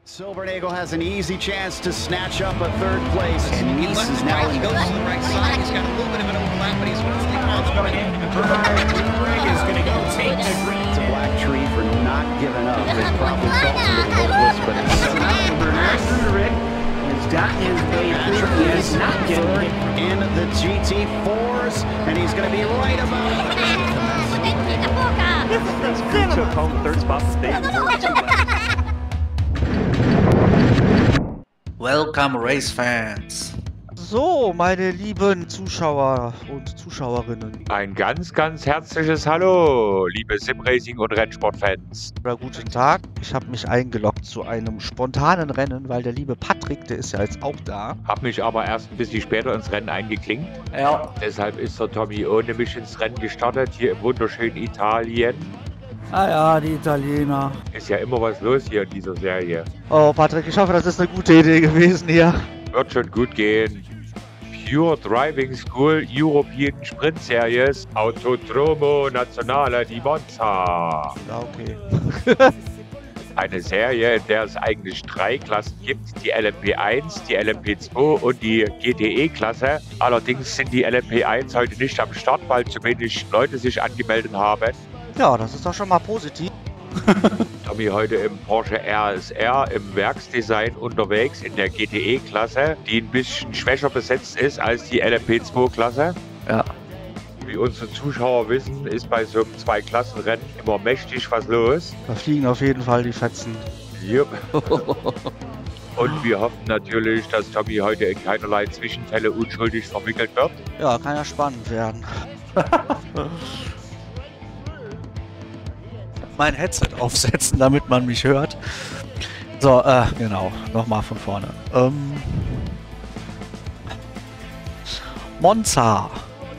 Silvernagle has an easy chance to snatch up a third place, and Nice is now in the goes to the right side. He's got a little bit of an overlap, but he's going to stick on. Greg is going to go take the green. It's a black tree for not giving up. They probably felt a little hopeless, but Rick has got his way through. He is not getting in the GT4s, and he's going to be right about He took home the third spot from Dave. Welcome Race Fans. So, meine lieben Zuschauer und Zuschauerinnen. Ein ganz, ganz herzliches Hallo, liebe Simracing- und Rennsportfans. Oder guten Tag. Ich habe mich eingeloggt zu einem spontanen Rennen, weil der liebe Patrick, der ist ja jetzt auch da. Hab mich aber erst ein bisschen später ins Rennen eingeklinkt. Ja. Deshalb ist der Tommy ohne mich ins Rennen gestartet, hier im wunderschönen Italien. Ah ja, die Italiener. Ist ja immer was los hier in dieser Serie. Oh, Patrick, ich hoffe, das ist eine gute Idee gewesen hier. Wird schon gut gehen. Pure Driving School European Sprint Series Autodromo Nazionale di Monza. Ja, okay. Eine Serie, in der es eigentlich 3 Klassen gibt, die LMP1, die LMP2 und die GTE-Klasse. Allerdings sind die LMP1 heute nicht am Start, weil zu wenig Leute sich angemeldet haben. Ja, das ist doch schon mal positiv. Tommy heute im Porsche RSR im Werksdesign unterwegs in der GTE-Klasse, die ein bisschen schwächer besetzt ist als die LMP2-Klasse. Ja. Wie unsere Zuschauer wissen, ist bei so einem Zweiklassenrennen immer mächtig was los. Da fliegen auf jeden Fall die Fetzen. Jupp. Und wir hoffen natürlich, dass Tommy heute in keinerlei Zwischenfälle unschuldig verwickelt wird. Ja, kann ja spannend werden. Mein Headset aufsetzen, damit man mich hört. So, genau. Nochmal von vorne. Monza.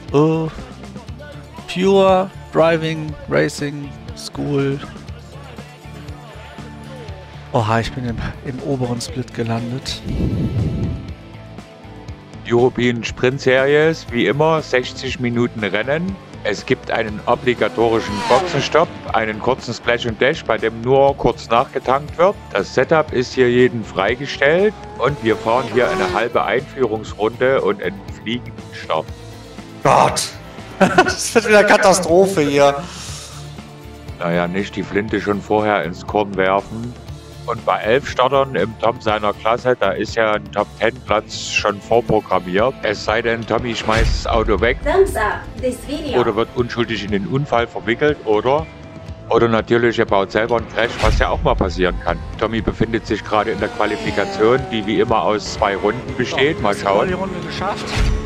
Pure Driving Racing School. Oha, ich bin im oberen Split gelandet. European Sprint Series, wie immer, 60 Minuten Rennen. Es gibt einen obligatorischen Boxenstopp, einen kurzen Splash und Dash, bei dem nur kurz nachgetankt wird. Das Setup ist hier jedem freigestellt und wir fahren hier eine halbe Einführungsrunde und einen fliegenden Start. Gott! Das wird wieder Katastrophe hier. Naja, nicht die Flinte schon vorher ins Korn werfen. Und bei 11 Startern im Top seiner Klasse, da ist ja ein Top-10-Platz schon vorprogrammiert. Es sei denn, Tommy schmeißt das Auto weg oder wird unschuldig in den Unfall verwickelt oder natürlich er baut selber einen Crash, was ja auch mal passieren kann. Tommy befindet sich gerade in der Qualifikation, die wie immer aus 2 Runden besteht. Mal schauen. Die Runde geschafft.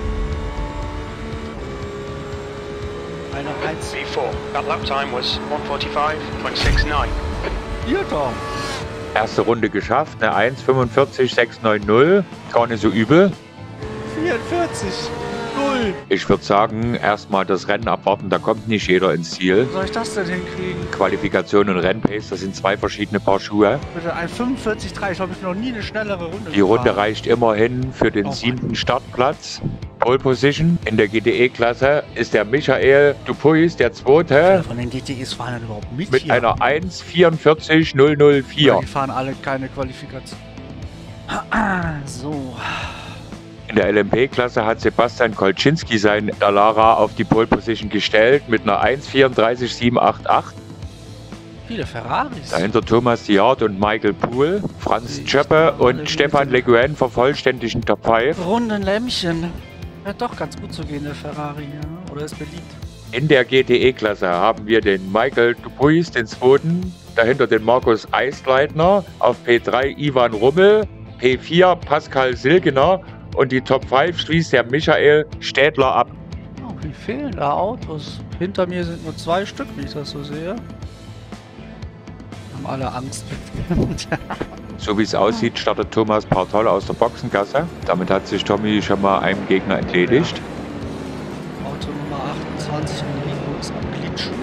Eine 1. V4. That lap time was 1:45.69. Hier, Tom. Erste Runde geschafft, eine 1:45.690. Gar nicht so übel. 44. 0. Ich würde sagen, erstmal das Rennen abwarten, da kommt nicht jeder ins Ziel. Wie soll ich das denn hinkriegen? Qualifikation und Rennpace, das sind 2 verschiedene Paar Schuhe. Bitte ein 45,3. Ich habe noch nie eine schnellere Runde Die Runde gefahren. reicht immerhin für den 7. Startplatz. Pole Position in der GTE-Klasse ist der Michael Dupuis, der Zweite, Von den GTEs fahren dann überhaupt mit mit hier. einer 1:44.004. Die fahren alle keine Qualifikation. So. In der LMP-Klasse hat Sebastian Kolczynski sein Dallara auf die Pole Position gestellt mit einer 1:34.788. Viele Ferraris. Dahinter Thomas Diard und Michael Poole, Franz Zschöppe und Stefan Le Guen vervollständigen Top 5. Runden Lämmchen. Ja, doch ganz gut zu gehen, der Ferrari, ja. Oder ist beliebt. In der GTE-Klasse haben wir den Michael Dupuis, den Zweiten, dahinter den Markus Eisleitner, auf P3 Ivan Rummel, P4 Pascal Silgener und die Top 5 schließt der Michael Städler ab. Oh, wie fehlen da Autos? Hinter mir sind nur 2 Stück, wie ich das so sehe. Haben alle Angst mit. So wie es aussieht, startet Thomas Partol aus der Boxengasse. Damit hat sich Tommy schon mal einem Gegner entledigt. Auto Nummer 28 Enrico ist am Glitschen.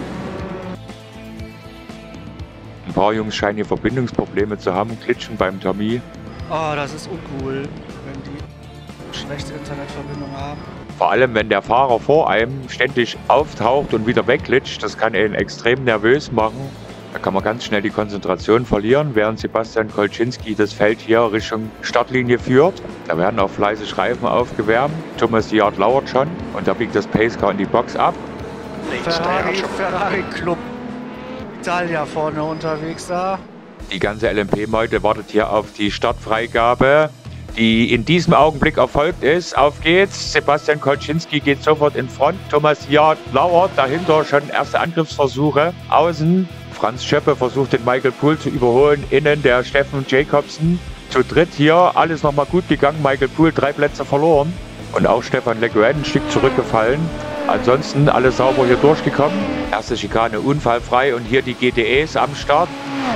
Ein paar Jungs scheinen hier Verbindungsprobleme zu haben, glitschen beim Tommy. Oh, das ist uncool, wenn die schlechte Internetverbindung haben. Vor allem, wenn der Fahrer vor einem ständig auftaucht und wieder wegglitscht, das kann ihn extrem nervös machen. Da kann man ganz schnell die Konzentration verlieren, während Sebastian Kolczynski das Feld hier Richtung Startlinie führt. Da werden auch fleißig Reifen aufgewärmt. Thomas Siard lauert schon und da biegt das Pacecar in die Box ab. Ferrari Club Italia vorne unterwegs da. Die ganze LMP-Meute wartet hier auf die Startfreigabe, die in diesem Augenblick erfolgt ist. Auf geht's. Sebastian Kolczynski geht sofort in Front. Thomas Siard lauert. Dahinter schon erste Angriffsversuche. Außen Franz Schöppe versucht den Michael Poole zu überholen. Innen der Steffen Jacobsen. Zu dritt hier. Alles nochmal gut gegangen. Michael Poole 3 Plätze verloren. Und auch Stefan Le Guen ein Stück zurückgefallen. Ansonsten alles sauber hier durchgekommen. Erste Schikane unfallfrei und hier die GTEs am Start.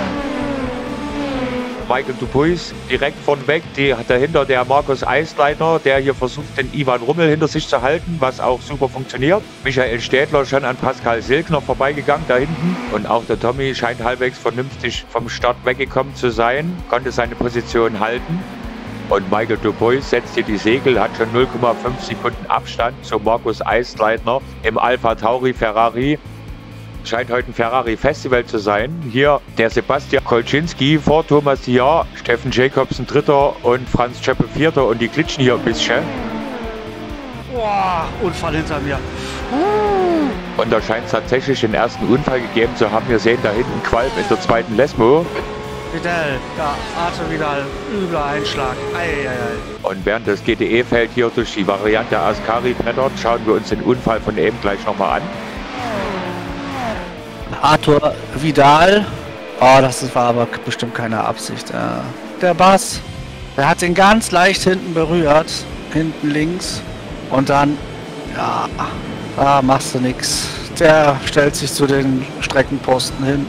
Michael Dupuis direkt vorneweg, dahinter der Markus Eisleitner, der hier versucht, den Ivan Rummel hinter sich zu halten, was auch super funktioniert. Michael Städtler schon an Pascal Silkner vorbeigegangen da hinten. Und auch der Tommy scheint halbwegs vernünftig vom Start weggekommen zu sein, konnte seine Position halten. Und Michael Dupuis setzt hier die Segel, hat schon 0,5 Sekunden Abstand zu Markus Eisleitner im Alpha Tauri Ferrari. Scheint heute ein Ferrari-Festival zu sein. Hier der Sebastian Kolczynski vor Thomas Siard, Steffen Jacobsen Dritter und Franz Schöppe Vierter und die glitschen hier ein bisschen. Boah, Unfall hinter mir. Und da scheint es tatsächlich den ersten Unfall gegeben zu haben. Wir sehen da hinten Qualm in der zweiten Lesmo. Vidal, da Arte Vidal, übler Einschlag. Ei. Und während das GTE-Feld hier durch die Variante Ascari brettert, schauen wir uns den Unfall von eben gleich nochmal an. Arthur Vidal. Oh, das war aber bestimmt keine Absicht. Der Bass, der hat ihn ganz leicht hinten berührt. Hinten links. Und dann, ja, da machst du nichts. Der stellt sich zu den Streckenposten hin.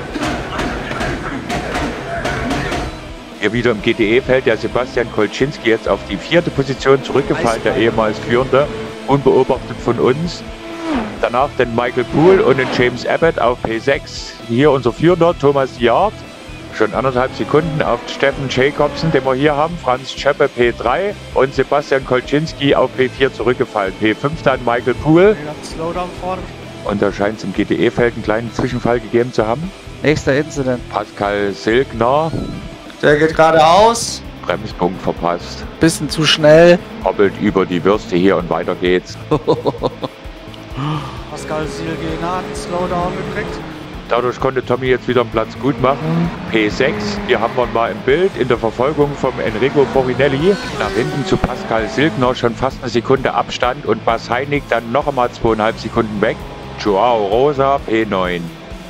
Hier wieder im GTE-Feld der Sebastian Kolczynski jetzt auf die 4. Position zurückgefallen, der ehemals Führende, unbeobachtet von uns. Danach den Michael Poole und den James Abbott auf P6. Hier unser Führender Thomas Siard. Schon 1,5 Sekunden auf Steffen Jacobsen, den wir hier haben. Franz Schöppe P3 und Sebastian Kolczynski auf P4 zurückgefallen. P5 dann Michael Poole. Und da scheint es im GTE-Feld einen kleinen Zwischenfall gegeben zu haben. Nächster Incident. Pascal Silkner. Der geht geradeaus. Bremspunkt verpasst. Bisschen zu schnell. Hoppelt über die Würste hier und weiter geht's. Pascal Silkner hat einen Slowdown gekriegt. Dadurch konnte Tommy jetzt wieder einen Platz gut machen. P6, hier haben wir ihn mal im Bild in der Verfolgung vom Enrico Forinelli. Nach hinten zu Pascal Silkner schon fast eine Sekunde Abstand und Bas Heinig dann noch einmal 2,5 Sekunden weg. Joao Rosa P9.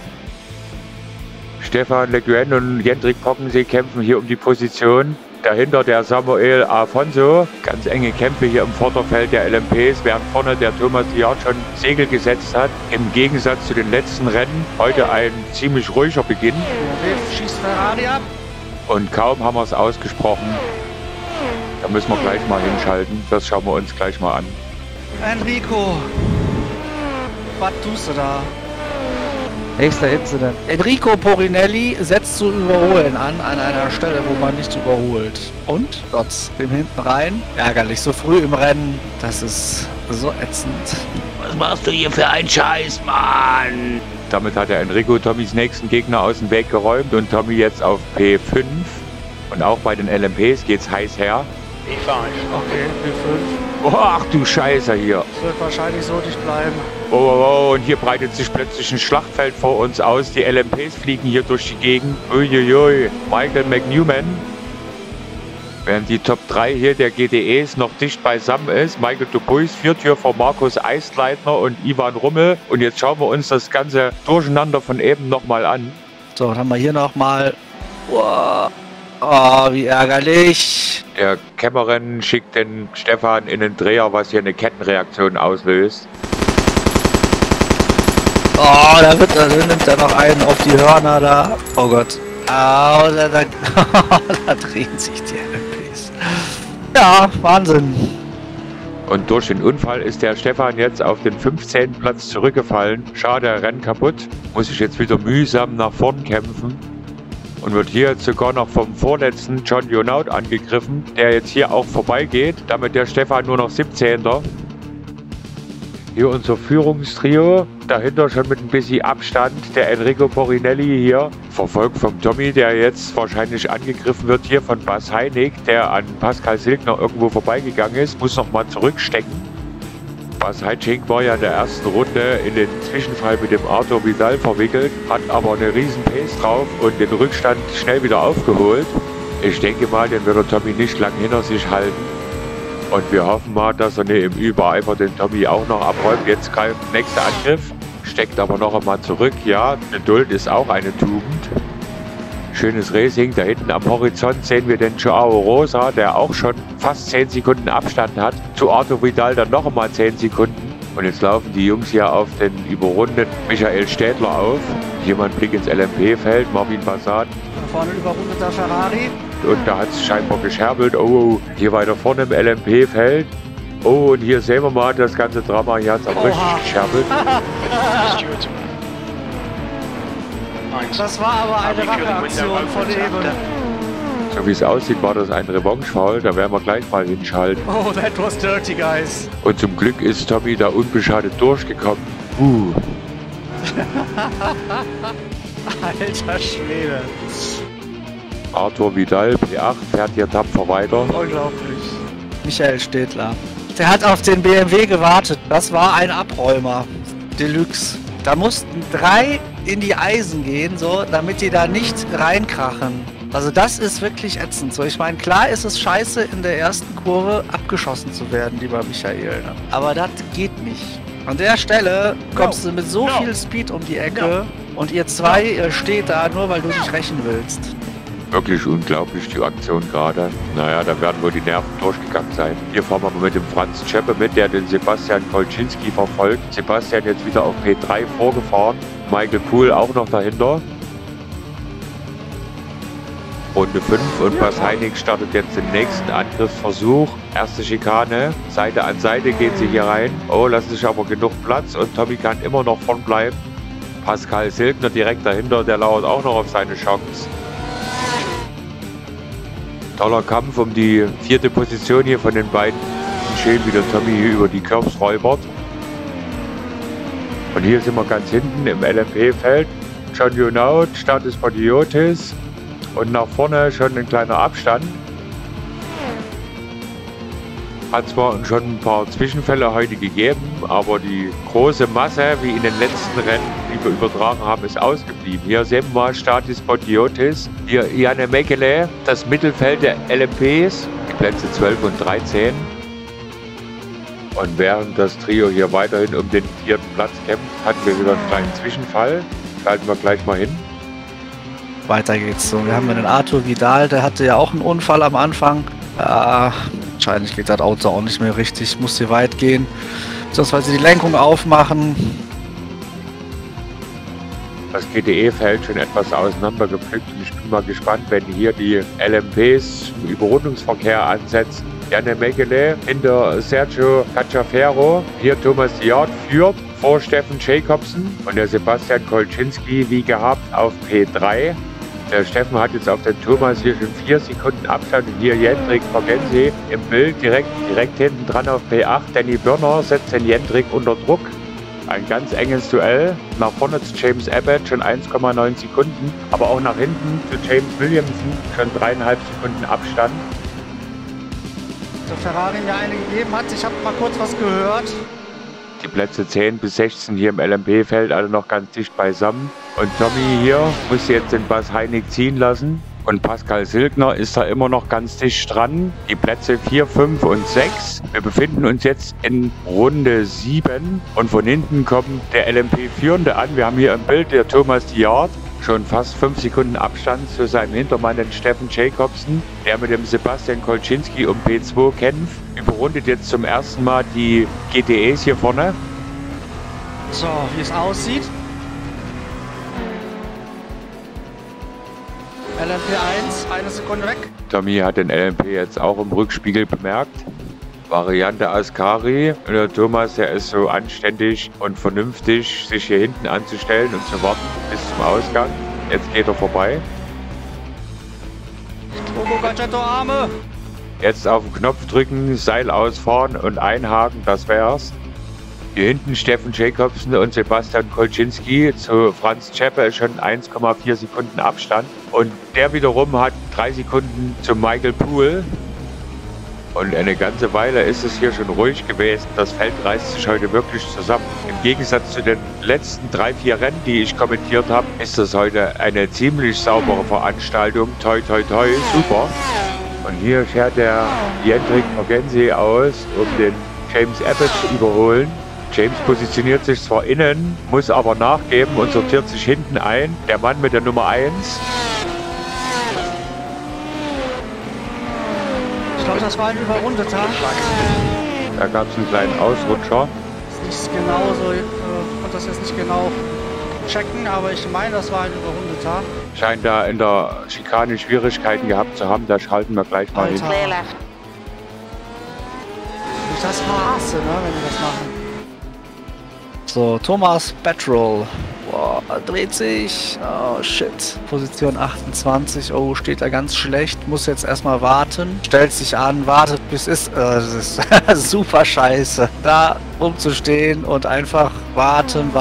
Stefan Le Guen und Jendrik Pockensee kämpfen hier um die Position. Dahinter der Samuel Afonso. Ganz enge Kämpfe hier im Vorderfeld der LMPs, während vorne der Thomas Siard schon Segel gesetzt hat. Im Gegensatz zu den letzten Rennen heute ein ziemlich ruhiger Beginn. Schießt Ferrari ab. Und kaum haben wir es ausgesprochen. Da müssen wir gleich mal hinschalten. Das schauen wir uns gleich mal an. Enrico, was tust du da? Nächster Incident. Enrico Forinelli setzt zu überholen an einer Stelle, wo man nicht überholt. Und trotz dem hinten rein. Ärgerlich, so früh im Rennen. Das ist so ätzend. Was machst du hier für einen Scheiß, Mann? Damit hat der Enrico Tommys nächsten Gegner aus dem Weg geräumt und Tommy jetzt auf P5. Und auch bei den LMPs geht's heiß her. P5. Okay, P5. Oh, ach du Scheiße hier. Das wird wahrscheinlich so nicht bleiben. Oh, und hier breitet sich plötzlich ein Schlachtfeld vor uns aus. Die LMPs fliegen hier durch die Gegend. Uiuiui. Michael McNewman. Während die Top 3 hier der GTEs noch dicht beisammen ist. Michael Dupuis führt hier vor Markus Eisleitner und Ivan Rummel. Und jetzt schauen wir uns das ganze Durcheinander von eben nochmal an. So, dann haben wir hier nochmal. Wow. Oh, wie ärgerlich. Der Kämmerer schickt den Stefan in den Dreher, was hier eine Kettenreaktion auslöst. Oh, da nimmt er noch einen auf die Hörner da. Oh Gott. Oh, da drehen sich die LMPs. Ja, Wahnsinn. Und durch den Unfall ist der Stefan jetzt auf den 15. Platz zurückgefallen. Schade, er rennt kaputt. Muss sich jetzt wieder mühsam nach vorn kämpfen. Und wird hier jetzt sogar noch vom vorletzten John Jonaut angegriffen, der jetzt hier auch vorbeigeht. Damit der Stefan nur noch 17. Hier unser Führungstrio, dahinter schon mit ein bisschen Abstand der Enrico Porinelli hier, verfolgt vom Tommy, der jetzt wahrscheinlich angegriffen wird hier von Bas Heinig, der an Pascal Silkner irgendwo vorbeigegangen ist, muss nochmal zurückstecken. Bas Heinig war ja in der ersten Runde in den Zwischenfall mit dem Arthur Vidal verwickelt, hat aber eine riesen Pace drauf und den Rückstand schnell wieder aufgeholt. Ich denke mal, den wird der Tommy nicht lang hinter sich halten. Und wir hoffen mal, dass er nicht im Übereifer den Tommy auch noch abräumt. Jetzt greift der nächste Angriff, steckt aber noch einmal zurück. Ja, Geduld ist auch eine Tugend. Schönes Racing. Da hinten am Horizont sehen wir den Joao Rosa, der auch schon fast 10 Sekunden Abstand hat. Zu Arthur Vidal dann noch einmal 10 Sekunden. Und jetzt laufen die Jungs hier auf den überrundeten Michael Städtler auf. Hier mal ein Blick ins LMP-Feld, Marvin Bassat. Vorne überrundeter Ferrari. Und da hat es scheinbar gescherbelt. Oh, hier weiter vorne im LMP-Feld. Oh, und hier sehen wir mal das ganze Drama. Hier hat es auch richtig gescherbelt. Das war aber eine Racheaktion von eben. So wie es aussieht, war das ein Revanche-Foul. Da werden wir gleich mal hinschalten. Oh, that was dirty, guys. Und zum Glück ist Tommy da unbeschadet durchgekommen. Alter Schwede. Arthur Vidal, P8, fährt hier tapfer weiter. Unglaublich. Michael Städtler. Der hat auf den BMW gewartet. Das war ein Abräumer. Deluxe. Da mussten 3 in die Eisen gehen, so, damit die da nicht reinkrachen. Also das ist wirklich ätzend. So, ich meine, klar ist es scheiße, in der ersten Kurve abgeschossen zu werden, lieber Michael. Ne? Aber das geht nicht. An der Stelle kommst du mit so viel Speed um die Ecke und ihr zwei steht da, nur weil du nicht rächen willst. Wirklich unglaublich, die Aktion gerade. Naja, da werden wohl die Nerven durchgegangen sein. Hier fahren wir mal mit dem Franz Czeppe mit, der den Sebastian Kolczynski verfolgt. Sebastian jetzt wieder auf P3 vorgefahren. Michael Poole auch noch dahinter. Runde 5 und Bas Heinig startet jetzt den nächsten Angriffsversuch. Erste Schikane, Seite an Seite geht sie hier rein. Oh, lassen sich aber genug Platz und Tommy kann immer noch vorn bleiben. Pascal Silkner direkt dahinter, der lauert auch noch auf seine Chance. Toller Kampf um die 4. Position hier von den beiden. Schön, wie der Tommy hier über die Curbs räubert. Und hier sind wir ganz hinten im LMP-Feld. John Jonaut, Status Padiotis. Und nach vorne schon ein kleiner Abstand. Hat zwar schon ein paar Zwischenfälle heute gegeben, aber die große Masse, wie in den letzten Rennen, die wir übertragen haben, ist ausgeblieben. Hier sehen wir mal Status Padiotis. Hier Janne Mekele, das Mittelfeld der LMPs, die Plätze 12 und 13. Und während das Trio hier weiterhin um den 4. Platz kämpft, hatten wir wieder einen kleinen Zwischenfall. Schalten wir gleich mal hin. Weiter geht's so. Wir haben den Arthur Vidal, der hatte ja auch einen Unfall am Anfang. Wahrscheinlich geht das Auto auch nicht mehr richtig. Muss hier weit gehen. Beziehungsweise die Lenkung aufmachen. Das GTE-Feld schon etwas auseinandergepflückt. Und ich bin mal gespannt, wenn hier die LMPs im Überrundungsverkehr ansetzen. Janne Mekele hinter Sergio Cacciaferro. Hier Thomas Diard führt vor Steffen Jacobsen und der Sebastian Kolczynski wie gehabt auf P3. Der Steffen hat jetzt auf den Thomas hier schon 4 Sekunden Abstand und hier Jendrik Vergensi im Bild direkt hinten dran auf P8. Danny Börner setzt den Jendrik unter Druck. Ein ganz enges Duell. Nach vorne zu James Abbott schon 1,9 Sekunden, aber auch nach hinten zu James Williamson schon 3,5 Sekunden Abstand. Der Ferrari mir eine gegeben hat, ich habe mal kurz was gehört. Die Plätze 10 bis 16 hier im LMP-Feld alle noch ganz dicht beisammen. Und Tommy hier muss jetzt den Bas Heinig ziehen lassen. Und Pascal Silkner ist da immer noch ganz dicht dran. Die Plätze 4, 5 und 6. Wir befinden uns jetzt in Runde 7. Und von hinten kommt der LMP-Führende an. Wir haben hier im Bild der Thomas Diard. Schon fast 5 Sekunden Abstand zu seinem Hintermann, den Steffen Jacobsen, der mit dem Sebastian Kolczynski um P2 kämpft. Überrundet jetzt zum ersten Mal die GTEs hier vorne. So, wie es aussieht. LMP1, 1 Sekunde weg. Tommy hat den LMP jetzt auch im Rückspiegel bemerkt. Variante Ascari. Und der Thomas, der ist so anständig und vernünftig, sich hier hinten anzustellen und zu warten bis zum Ausgang. Jetzt geht er vorbei. Arme. Jetzt auf den Knopf drücken, Seil ausfahren und einhaken, das wär's. Hier hinten Steffen Jacobsen und Sebastian Kolczynski zu Franz Czeppe schon 1,4 Sekunden Abstand. Und der wiederum hat 3 Sekunden zu Michael Poole. Und eine ganze Weile ist es hier schon ruhig gewesen. Das Feld reißt sich heute wirklich zusammen. Im Gegensatz zu den letzten 3-4 Rennen, die ich kommentiert habe, ist das heute eine ziemlich saubere Veranstaltung. Toi, toi, toi, super. Und hier fährt der Jendrik Mogensi aus, um den James Abbott zu überholen. James positioniert sich zwar innen, muss aber nachgeben und sortiert sich hinten ein. Der Mann mit der Nummer 1. Ich glaube, das war ein überrundeter. Da gab es einen kleinen Ausrutscher. Das ist nicht genau so, ich konnte das jetzt nicht genau checken, aber ich meine, das war ein überrundeter. Scheint da in der Schikane Schwierigkeiten gehabt zu haben, da schalten wir gleich mal hin. Ich das hasse, ne, wenn die das machen. So, Thomas Petrol. Boah, dreht sich. Oh, shit. Position 28. Oh, steht da ganz schlecht. Muss jetzt erstmal warten. Stellt sich an, wartet bis ist. Das ist super scheiße. Da rumzustehen und einfach warten.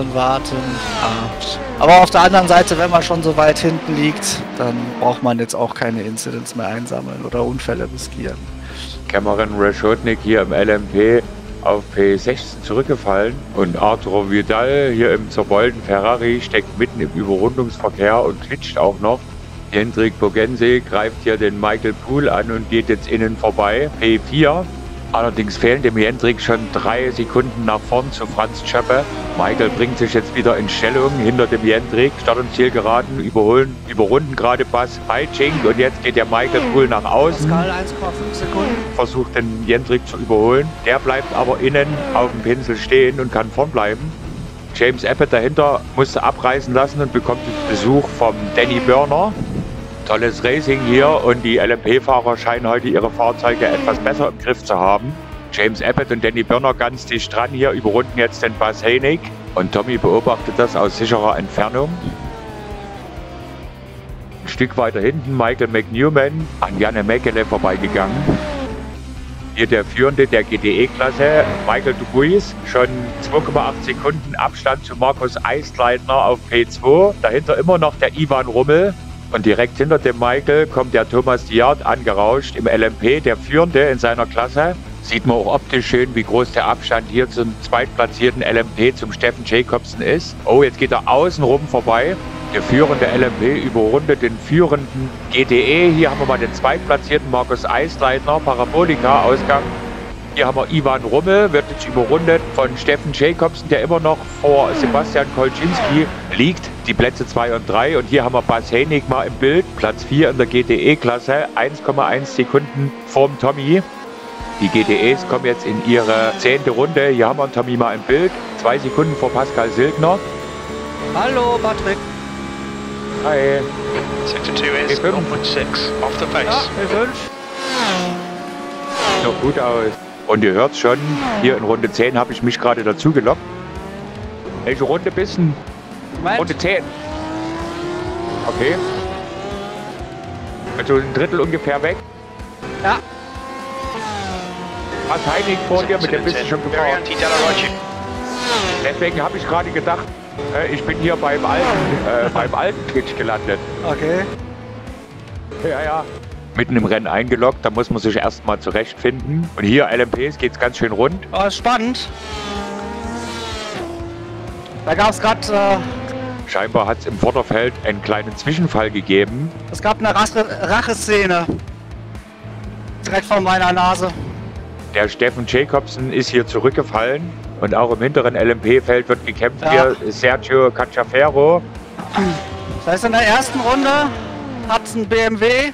Aber auf der anderen Seite, wenn man schon so weit hinten liegt, dann braucht man jetzt auch keine Incidents mehr einsammeln oder Unfälle riskieren. Cameron Rashotnik hier im LMP auf P16 zurückgefallen und Arturo Vidal hier im zerbeulten Ferrari steckt mitten im Überrundungsverkehr und klitscht auch noch. Jendrik Mogensi greift hier den Michael Poole an und geht jetzt innen vorbei. P4. Allerdings fehlen dem Jendrik schon 3 Sekunden nach vorn zu Franz Czeppe. Michael bringt sich jetzt wieder in Stellung hinter dem Jendrik. Start- und Zielgeraden überrunden gerade Bas Heitschink und jetzt geht der Michael Poole nach außen. Pascal 1,5 Sekunden. Versucht den Jendrik zu überholen. Der bleibt aber innen auf dem Pinsel stehen und kann vorn bleiben. James Abbott dahinter musste abreißen lassen und bekommt Besuch vom Danny Börner. Tolles Racing hier und die LMP-Fahrer scheinen heute ihre Fahrzeuge etwas besser im Griff zu haben. James Abbott und Danny Börner ganz dicht dran hier, überrunden jetzt den Bas Heinig und Tommy beobachtet das aus sicherer Entfernung. Ein Stück weiter hinten Michael McNewman an Janne Mäkelä vorbeigegangen. Hier der Führende der GTE-Klasse, Michael Dubuis, schon 2,8 Sekunden Abstand zu Markus Eisleitner auf P2. Dahinter immer noch der Ivan Rummel. Und direkt hinter dem Michael kommt der Thomas Diard angerauscht im LMP, der Führende in seiner Klasse. Sieht man auch optisch schön, wie groß der Abstand hier zum zweitplatzierten LMP zum Steffen Jacobsen ist. Oh, jetzt geht er außenrum vorbei. Der führende LMP überrundet den führenden GTE. Hier haben wir mal den zweitplatzierten Markus Eisleitner, Parabolika-Ausgang. Hier haben wir Ivan Rummel, wird jetzt überrundet von Steffen Jacobsen, der immer noch vor Sebastian Kolczynski liegt. Die Plätze 2 und 3. Und hier haben wir Bas Heinig mal im Bild. Platz 4 in der GTE-Klasse, 1,1 Sekunden vorm Tommy. Die GTEs kommen jetzt in ihre 10. Runde. Hier haben wir Tommy mal im Bild. 2 Sekunden vor Pascal Silgner. Hallo, Patrick. Hi. Sector 2 is 0.6 off the pace. Ja, P5. Sieht noch gut aus. Und ihr hört schon, hier in Runde 10 habe ich mich gerade dazu gelockt. Welche Runde bist du? Runde 10. Okay. Also ein Drittel ungefähr weg. Ja. Was Heinig vor dir, mit dem bist du schon gefahren. Deswegen habe ich gerade gedacht, ich bin hier beim alten Twitch gelandet. Okay. Ja. Mitten im Rennen eingeloggt, da muss man sich erstmal zurechtfinden. Und hier LMPs geht's ganz schön rund. Oh, spannend. Da gab es gerade... Scheinbar hat es im Vorderfeld einen kleinen Zwischenfall gegeben. Es gab eine Racheszene. Direkt vor meiner Nase. Der Steffen Jacobsen ist hier zurückgefallen. Und auch im hinteren LMP-Feld wird gekämpft. Ja. Hier Sergio Cacciafero. Das heißt, in der ersten Runde hat ein BMW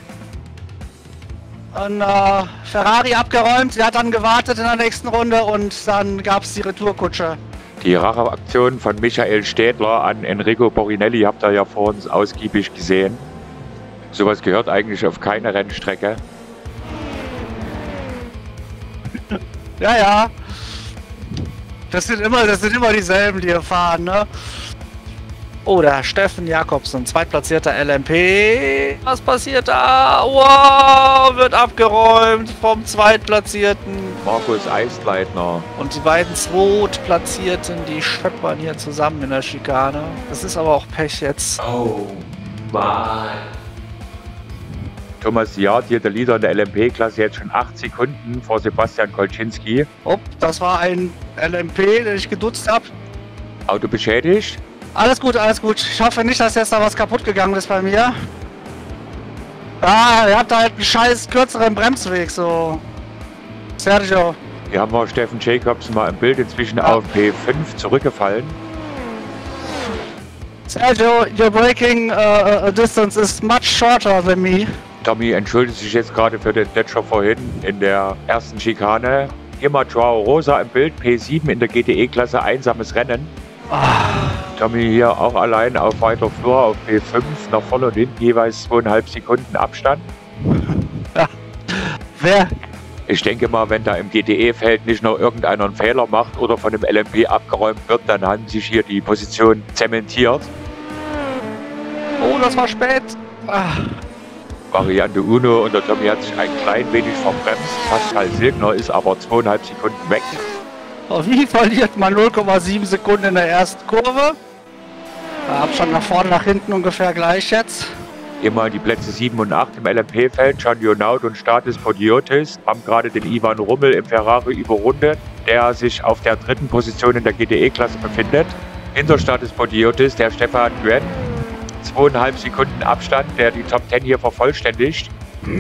ein Ferrari abgeräumt. Der hat dann gewartet in der nächsten Runde und dann gab es die Retourkutsche. Die Racheaktion von Michael Städler an Enrico Borinelli habt ihr ja vor uns ausgiebig gesehen. Sowas gehört eigentlich auf keine Rennstrecke. Ja. Das sind immer dieselben, die hier fahren, ne? Oh, der Steffen Jakobsen, zweitplatzierter LMP. Was passiert da? Wow, wird abgeräumt vom zweitplatzierten Markus Eisleitner. Und die beiden Zweitplatzierten, die scheppern hier zusammen in der Schikane. Das ist aber auch Pech jetzt. Oh Mann. Thomas Diard, hier der Leader in der LMP-Klasse, jetzt schon 8 Sekunden vor Sebastian Kolczynski. Oh, das war ein LMP, den ich gedutzt habe. Auto beschädigt. Alles gut, alles gut. Ich hoffe nicht, dass jetzt da was kaputt gegangen ist bei mir. Ah, ihr habt halt einen scheiß kürzeren Bremsweg, so. Sergio. Hier haben wir Steffen Jacobsen mal im Bild, inzwischen auf P5 zurückgefallen. Sergio, your braking distance is much shorter than me. Tommy entschuldigt sich jetzt gerade für den Gletscher vorhin in der ersten Schikane. Hier mal Joao Rosa im Bild, P7 in der GTE-Klasse, einsames Rennen. Tommy hier auch allein auf weiter Flur auf P5, nach vorne und hinten jeweils 2,5 Sekunden Abstand. Ja. Wer? Ich denke mal, wenn da im GTE-Feld nicht noch irgendeiner einen Fehler macht oder von dem LMP abgeräumt wird, dann haben sich hier die Position zementiert. Oh, das war spät. Variante Uno und der Tommy hat sich ein klein wenig verbremst. Pascal Silgner ist aber 2,5 Sekunden weg. Wie verliert man 0,7 Sekunden in der ersten Kurve? Der Abstand nach vorne, nach hinten ungefähr gleich jetzt. Hier mal die Plätze 7 und 8 im LMP-Feld. Gian Jonaut und Stathis Podiotis haben gerade den Ivan Rummel im Ferrari überrundet, der sich auf der 3. Position in der GTE-Klasse befindet. Hinter Stathis Podiotis der Stefan Guen. 2,5 Sekunden Abstand, der die Top 10 hier vervollständigt.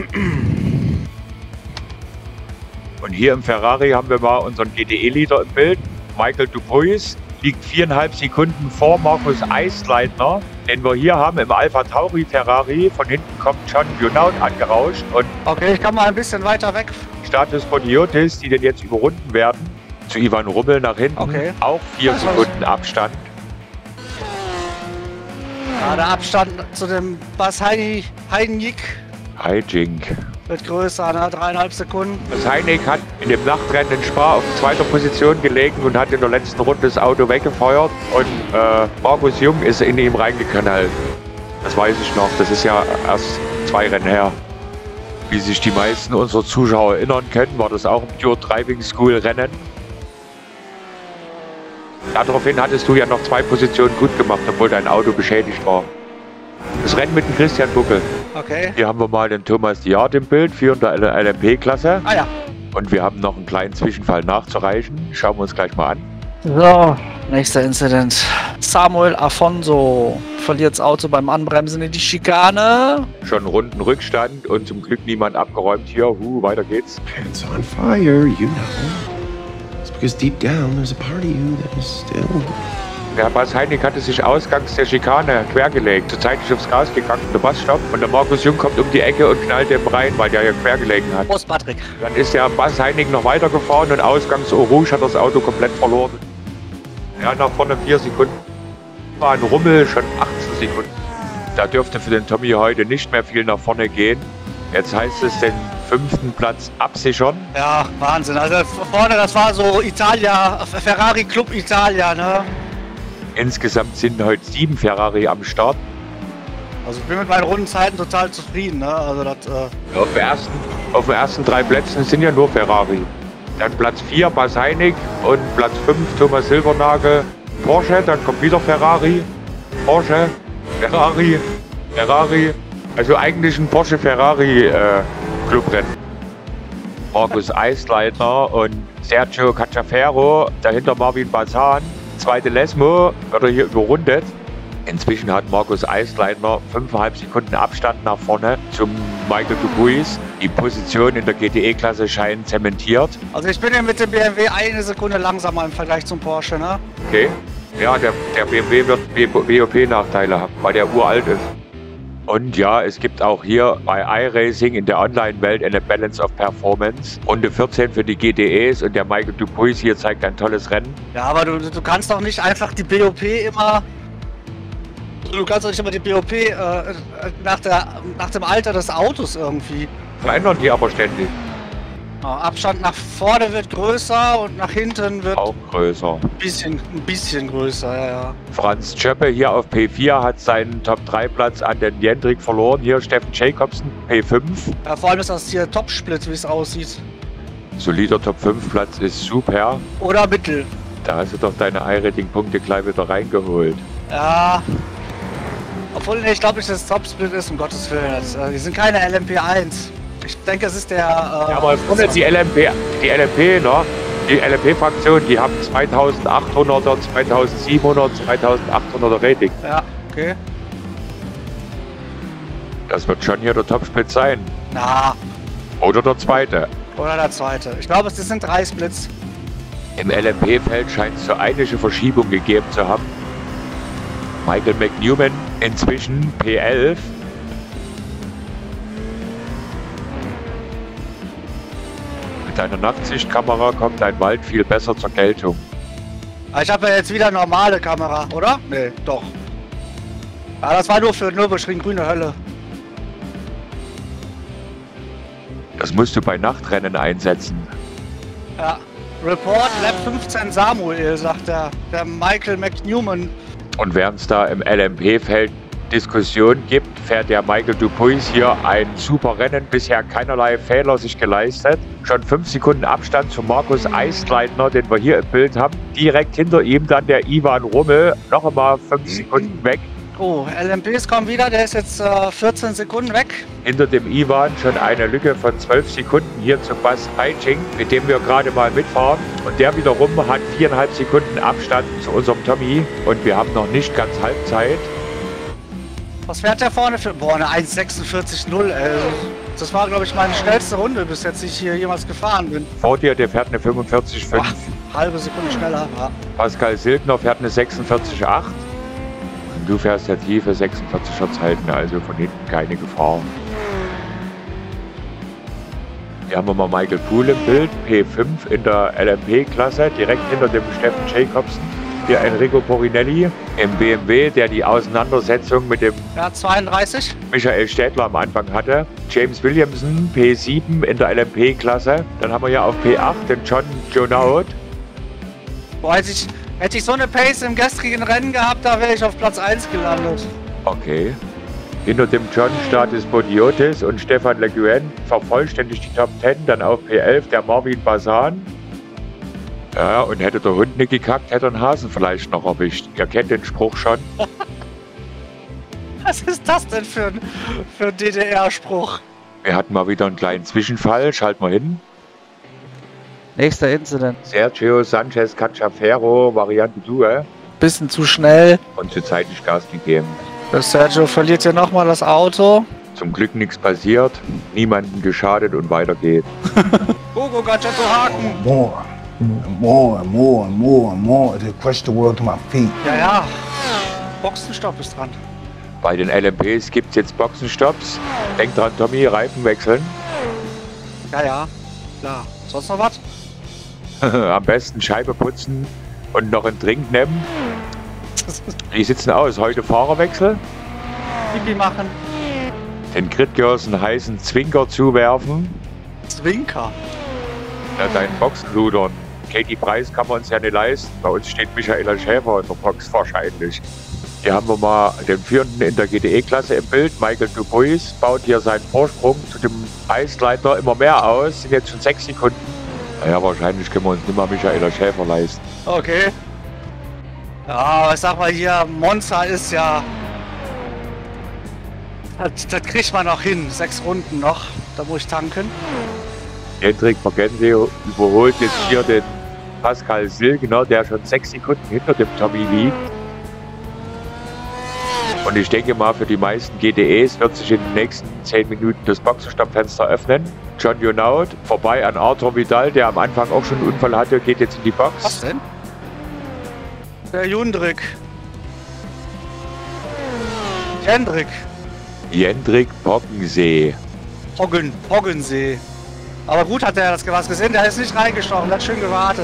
Und hier im Ferrari haben wir mal unseren GTE-Leader im Bild. Michael Dupuis liegt 4,5 Sekunden vor Markus Eisleitner, den wir hier haben im Alpha Tauri Ferrari. Von hinten kommt Gian Jonaut angerauscht und okay, ich kann mal ein bisschen weiter weg. Stathis Podiotis, die denn jetzt überrunden werden. Zu Ivan Rummel nach hinten, okay. Auch 4 Sekunden Abstand. Ja, der Abstand zu dem Bas Heinig wird größer, ne? 3,5 Sekunden. Bas Heinig hat in dem Nachtrennen in Spa auf 2. Position gelegen und hat in der letzten Runde das Auto weggefeuert. Und Markus Jung ist in ihm reingeknallt. Das weiß ich noch, das ist ja erst 2 Rennen her. Wie sich die meisten unserer Zuschauer erinnern können, war das auch ein Pure Driving School Rennen. Daraufhin hattest du ja noch 2 Positionen gut gemacht, obwohl dein Auto beschädigt war. Das Rennen mit dem Christian Buckel. Okay. Hier haben wir mal den Thomas Diard im Bild, führender LMP-Klasse. Ah ja. Und wir haben noch einen kleinen Zwischenfall nachzureichen. Schauen wir uns gleich mal an. So, nächster Incident. Samuel Afonso verliert das Auto beim Anbremsen in die Schikane. Schon Rundenrückstand und zum Glück niemand abgeräumt hier. Weiter geht's. Pants on fire, you know. It's because deep down there's a part of you that is still... Der Bas Heinig hatte sich ausgangs der Schikane quergelegt, zeitig aufs Gas gegangen, der Bas stoppt und der Markus Jung kommt um die Ecke und knallt dem rein, weil der hier quer gelegen hat. Prost, Patrick. Dann ist der Bas Heinig noch weitergefahren und ausgangs Eau Rouge hat das Auto komplett verloren. Ja, nach vorne 4 Sekunden. War ein Rummel, schon 18 Sekunden. Da dürfte für den Tommy heute nicht mehr viel nach vorne gehen. Jetzt heißt es den 5. Platz absichern. Ja, Wahnsinn. Also vorne, das war so Italia, Ferrari Club Italia, ne? Insgesamt sind heute 7 Ferrari am Start. Also ich bin mit meinen Rundenzeiten total zufrieden, ne? Also das, Auf den ersten 3 Plätzen sind ja nur Ferrari. Dann Platz 4 Bas Heinig und Platz 5 Thomas Silbernagel Porsche. Dann kommt wieder Ferrari, Porsche, Ferrari. Also eigentlich ein Porsche-Ferrari Clubrennen. Markus Eisleitner und Sergio Cacciaferro, dahinter Marvin Bazan. 2. Lesmo wird er hier überrundet. Inzwischen hat Markus Eisleitner 5,5 Sekunden Abstand nach vorne zum Michael Dupuis. Die Position in der GTE-Klasse scheint zementiert. Also ich bin ja mit dem BMW 1 Sekunde langsamer im Vergleich zum Porsche, ne? Okay. Ja, der BMW wird BOP-Nachteile haben, weil der uralt ist. Und ja, es gibt auch hier bei iRacing in der Online-Welt eine Balance of Performance. Runde 14 für die GTEs und der Michael Dupuis hier zeigt ein tolles Rennen. Ja, aber du kannst doch nicht einfach die BOP immer... Du kannst doch nicht immer die BOP nach dem Alter des Autos irgendwie... Verändern die aber ständig. Ja, Abstand nach vorne wird größer und nach hinten wird... Auch größer. Ein bisschen größer, ja. Franz Tschöppe hier auf P4 hat seinen Top-3-Platz an den Jendrik verloren. Hier Steffen Jacobsen, P5. Ja, vor allem ist das hier Top-Split, wie es aussieht. Solider Top 5 Platz ist super. Oder Mittel. Da hast du doch deine iRating-Punkte gleich wieder reingeholt. Ja. Obwohl, nee, ich glaube nicht, dass es Topsplit ist, um Gottes Willen. Die sind keine LMP1. Ich denke, es ist der... ja, aber es kommt jetzt die LMP, ne? Die LMP-Fraktion, die haben 2800er, 2700, 2800er Rating. Ja, okay. Das wird schon hier der Topsplit sein. Na. Oder der zweite. Oder der zweite. Ich glaube, es sind 3 Splits. Im LMP-Feld scheint es so einige Verschiebung gegeben zu haben. Michael McNewman inzwischen P11. Mit einer Nachtsichtkamera kommt ein Wald viel besser zur Geltung. Ich habe ja jetzt wieder normale Kamera, oder? Nee, doch. Ja, das war nur für Nürburgring grüne Hölle. Das musst du bei Nachtrennen einsetzen. Ja. Report Lab 15 Samuel, sagt der Michael McNewman. Und während es da im LMP-Feld Diskussion gibt, fährt der Michael Dupuis hier ein super Rennen, bisher keinerlei Fehler sich geleistet. Schon 5 Sekunden Abstand zu Markus Eisleitner, den wir hier im Bild haben. Direkt hinter ihm dann der Ivan Rummel, noch einmal 5 Sekunden weg. Oh, LMPs kommen wieder, der ist jetzt 14 Sekunden weg. Hinter dem Ivan schon eine Lücke von 12 Sekunden hier zu Bas Eiching, mit dem wir gerade mal mitfahren. Und der wiederum hat 4,5 Sekunden Abstand zu unserem Tommy. Und wir haben noch nicht ganz Halbzeit. Was fährt der vorne für? Boah, eine 1,46,0. Das war, glaube ich, meine schnellste Runde, bis jetzt ich hier jemals gefahren bin. Vor dir, der fährt eine 45,5. Halbe Sekunde schneller. Ja. Pascal Silkner fährt eine 46,8. Und du fährst ja tiefe 46er Zeiten, also von hinten keine Gefahr. Hier haben wir mal Michael Poole im Bild, P5 in der LMP-Klasse, direkt hinter dem Steffen Jacobsen. Hier Enrico Porinelli im BMW, der die Auseinandersetzung mit dem 32 Michael Städtler am Anfang hatte. James Williamson, P7 in der LMP-Klasse. Dann haben wir hier auf P8 den John Jonaut. Boah, hätte ich so eine Pace im gestrigen Rennen gehabt, da wäre ich auf Platz 1 gelandet. Okay. Hinter dem John Statis Bodiotis und Stefan Le Guen vervollständigt die Top 10. Dann auf P11 der Marvin Basan. Ja, und hätte der Hund nicht gekackt, hätte er einen Hasen vielleicht noch erwischt. Ihr kennt den Spruch schon. Was ist das denn für ein DDR-Spruch? Wir hatten mal wieder einen kleinen Zwischenfall. Schalten wir hin. Nächster Incident. Sergio Sanchez Cachafero, Variante Due. Bisschen zu schnell. Und zu zeitig Gas gegeben. Der Sergio verliert hier nochmal das Auto. Zum Glück nichts passiert, niemanden geschadet und weiter geht. Hugo Gadgetto Haken. More. To crush the world to my feet. Ja. Boxenstopp ist dran. Bei den LMPs gibt es jetzt Boxenstopps. Denk dran, Tommy, Reifen wechseln. Ja, klar. Sonst noch was? Am besten Scheibe putzen und noch einen Trink nehmen. Wie sieht's denn aus? Heute Fahrerwechsel? Pipi machen. Den Grid-Girls einen heißen Zwinker zuwerfen. Zwinker? Ja, deinen Boxenludern. Katie Preis kann man uns ja nicht leisten. Bei uns steht Michaela Schäfer in der Box wahrscheinlich. Hier haben wir mal den Führenden in der GTE-Klasse im Bild. Michael Dupuis baut hier seinen Vorsprung zu dem Eisleiter immer mehr aus. Sind jetzt schon 6 Sekunden. Naja, wahrscheinlich können wir uns nicht mal Michaela Schäfer leisten. Okay. Ja, aber ich sag mal hier, Monza ist ja... Das kriegt man noch hin. 6 Runden noch. Da muss ich tanken. Hendrik Vergense überholt jetzt hier den Pascal Silgner, der schon 6 Sekunden hinter dem Tommy liegt. Und ich denke mal, für die meisten GTEs wird sich in den nächsten 10 Minuten das Boxenstoppfenster öffnen. John Jonaut vorbei an Arthur Vidal, der am Anfang auch schon einen Unfall hatte, geht jetzt in die Box. Was denn? Der Jendrik. Jendrik Poggensee. Poggensee. Aber gut hat er das was gesehen, der ist nicht reingestochen, der hat schön gewartet.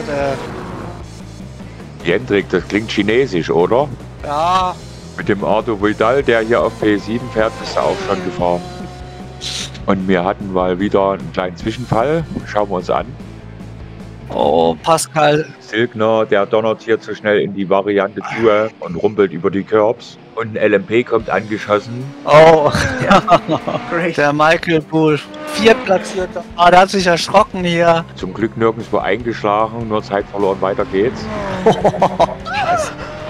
Jendrik, das klingt chinesisch, oder? Ja. Mit dem Arthur Vidal, der hier auf P7 fährt, bist du auch schon gefahren. Und wir hatten mal wieder einen kleinen Zwischenfall. Schauen wir uns an. Oh, Pascal. Silgner, der donnert hier zu schnell in die Variante Tour und rumpelt über die Curbs. Und ein LMP kommt angeschossen. Oh, Great. der Michael Bull. Viertplatzierter. Ah, der hat sich erschrocken hier. Zum Glück nirgendwo eingeschlagen, nur Zeit verloren, weiter geht's. Scheiße.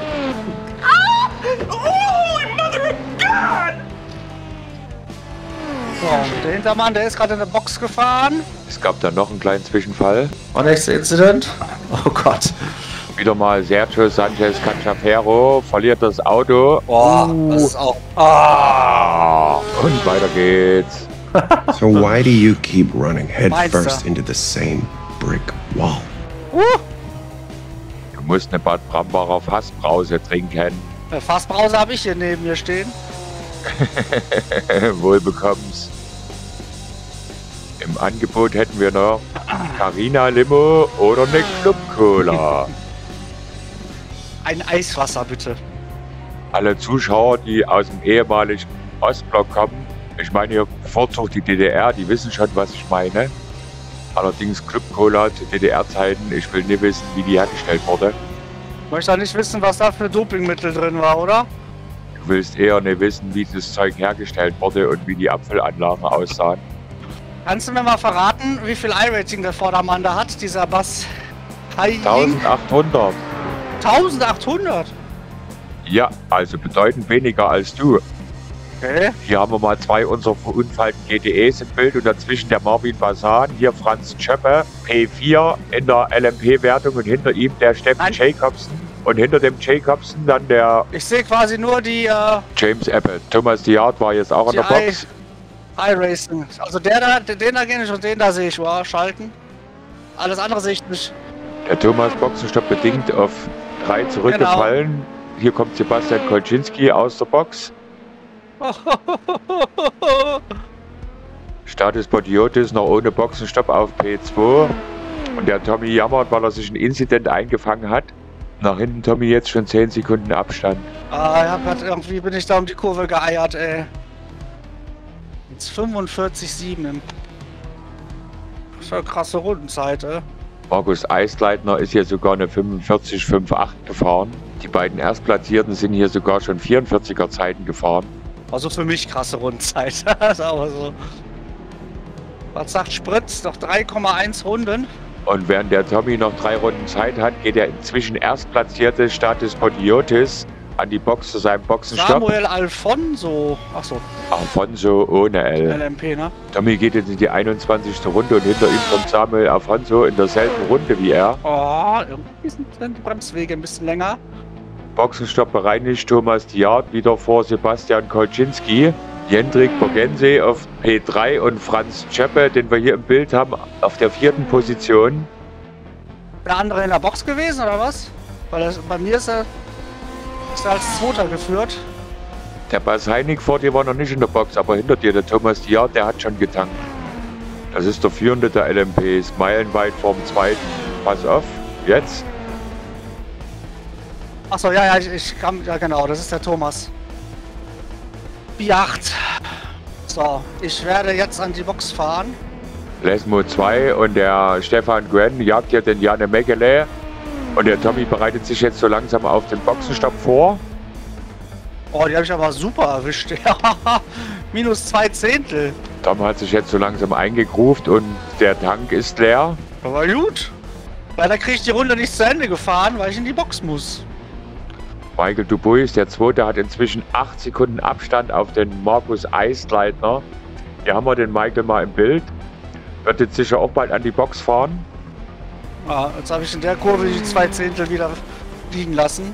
So, der Hintermann, der ist gerade in der Box gefahren. Es gab dann noch einen kleinen Zwischenfall. Und nächster Incident. Oh Gott. Wieder mal Sergio Sanchez Canchafero verliert das Auto. Boah, das ist auch... Und weiter geht's. So why do you keep running head Meinst du? first into the same brick wall? Du musst eine Bad Brambacher Fassbrause trinken. Eine Fassbrause habe ich hier neben mir stehen. Wohl bekommst. Im Angebot hätten wir noch Carina Limo oder eine Club Cola. Ein Eiswasser, bitte. Alle Zuschauer, die aus dem ehemaligen Ostblock kommen, ich meine hier bevorzugt die DDR, die wissen schon, was ich meine. Allerdings Club Cola zu DDR-Zeiten, ich will nicht wissen, wie die hergestellt wurde. Ich möchte auch nicht wissen, was da für Dopingmittel drin war, oder? Du willst eher nicht wissen, wie das Zeug hergestellt wurde und wie die Abfüllanlagen aussahen. Kannst du mir mal verraten, wie viel I-Rating der Vordermann da hat, dieser Bass? 1800. 1800? Ja, also bedeutend weniger als du. Okay. Hier haben wir mal zwei unserer verunfallten GTEs im Bild und dazwischen der Marvin Basan, hier Franz Schöppe, P4 in der LMP-Wertung und hinter ihm der Steffen Jacobsen und hinter dem Jacobsen dann der... Ich sehe quasi nur die James Apple. Thomas Diard war jetzt auch in der Box. iRacing. Also den da kenne ich und den da sehe ich, schalten. Alles andere sehe ich nicht. Der Thomas Boxenstopp bedingt auf 3 zurückgefallen. Genau. Hier kommt Sebastian Kolczynski aus der Box. Status Bodiotis noch ohne Boxenstopp auf P2. Und der Tommy jammert, weil er sich ein Incident eingefangen hat. Nach hinten Tommy jetzt schon 10 Sekunden Abstand. Ja, irgendwie bin ich da um die Kurve geeiert, ey. Jetzt 45,7 im... Das ist eine krasse Rundenzeit, ey. Markus Eisleitner ist hier sogar eine 45,58 gefahren. Die beiden Erstplatzierten sind hier sogar schon 44er Zeiten gefahren. Also für mich krasse Rundenzeit. Ist aber so. Was sagt Spritz? Noch 3,1 Runden. Und während der Tommy noch 3 Runden Zeit hat, geht der inzwischen Erstplatzierte Status Bodiotis an die Box zu seinem Boxenstopp. Samuel Alfonso. Achso. Alfonso ohne L. LMP, ne? Tommy geht jetzt in die 21. Runde und hinter ihm kommt Samuel Alfonso in derselben Runde wie er. Oh, irgendwie sind die Bremswege ein bisschen länger. Boxenstopp bereinigt Thomas Diard wieder vor Sebastian Kolczynski. Jendrik Borgense auf P3 und Franz Schöppe, den wir hier im Bild haben, auf der 4. Position. Der andere in der Box gewesen, oder was? Weil bei mir ist er als Zweiter geführt. Der Bas Heinig vor dir war noch nicht in der Box, aber hinter dir, der Thomas Diard, der hat schon getankt. Das ist der Führende der LMPs, meilenweit vorm Zweiten. Pass auf, jetzt. Achso, ja, ich kam, ja genau, das ist der Thomas. B8. So, ich werde jetzt an die Box fahren. Lesmo 2 und der Stefan Gwen jagt hier den Janne Megele. Und der Tommy bereitet sich jetzt so langsam auf den Boxenstopp vor. Oh, die habe ich aber super erwischt. Minus 2 Zehntel. Tom hat sich jetzt so langsam eingegruft und der Tank ist leer. Aber gut. Leider kriege ich die Runde nicht zu Ende gefahren, weil ich in die Box muss. Michael Dubois, der Zweite, hat inzwischen 8 Sekunden Abstand auf den Markus Eisleitner. Hier haben wir den Michael mal im Bild. Wird jetzt sicher auch bald an die Box fahren. Ja, jetzt habe ich in der Kurve die 2 Zehntel wieder liegen lassen.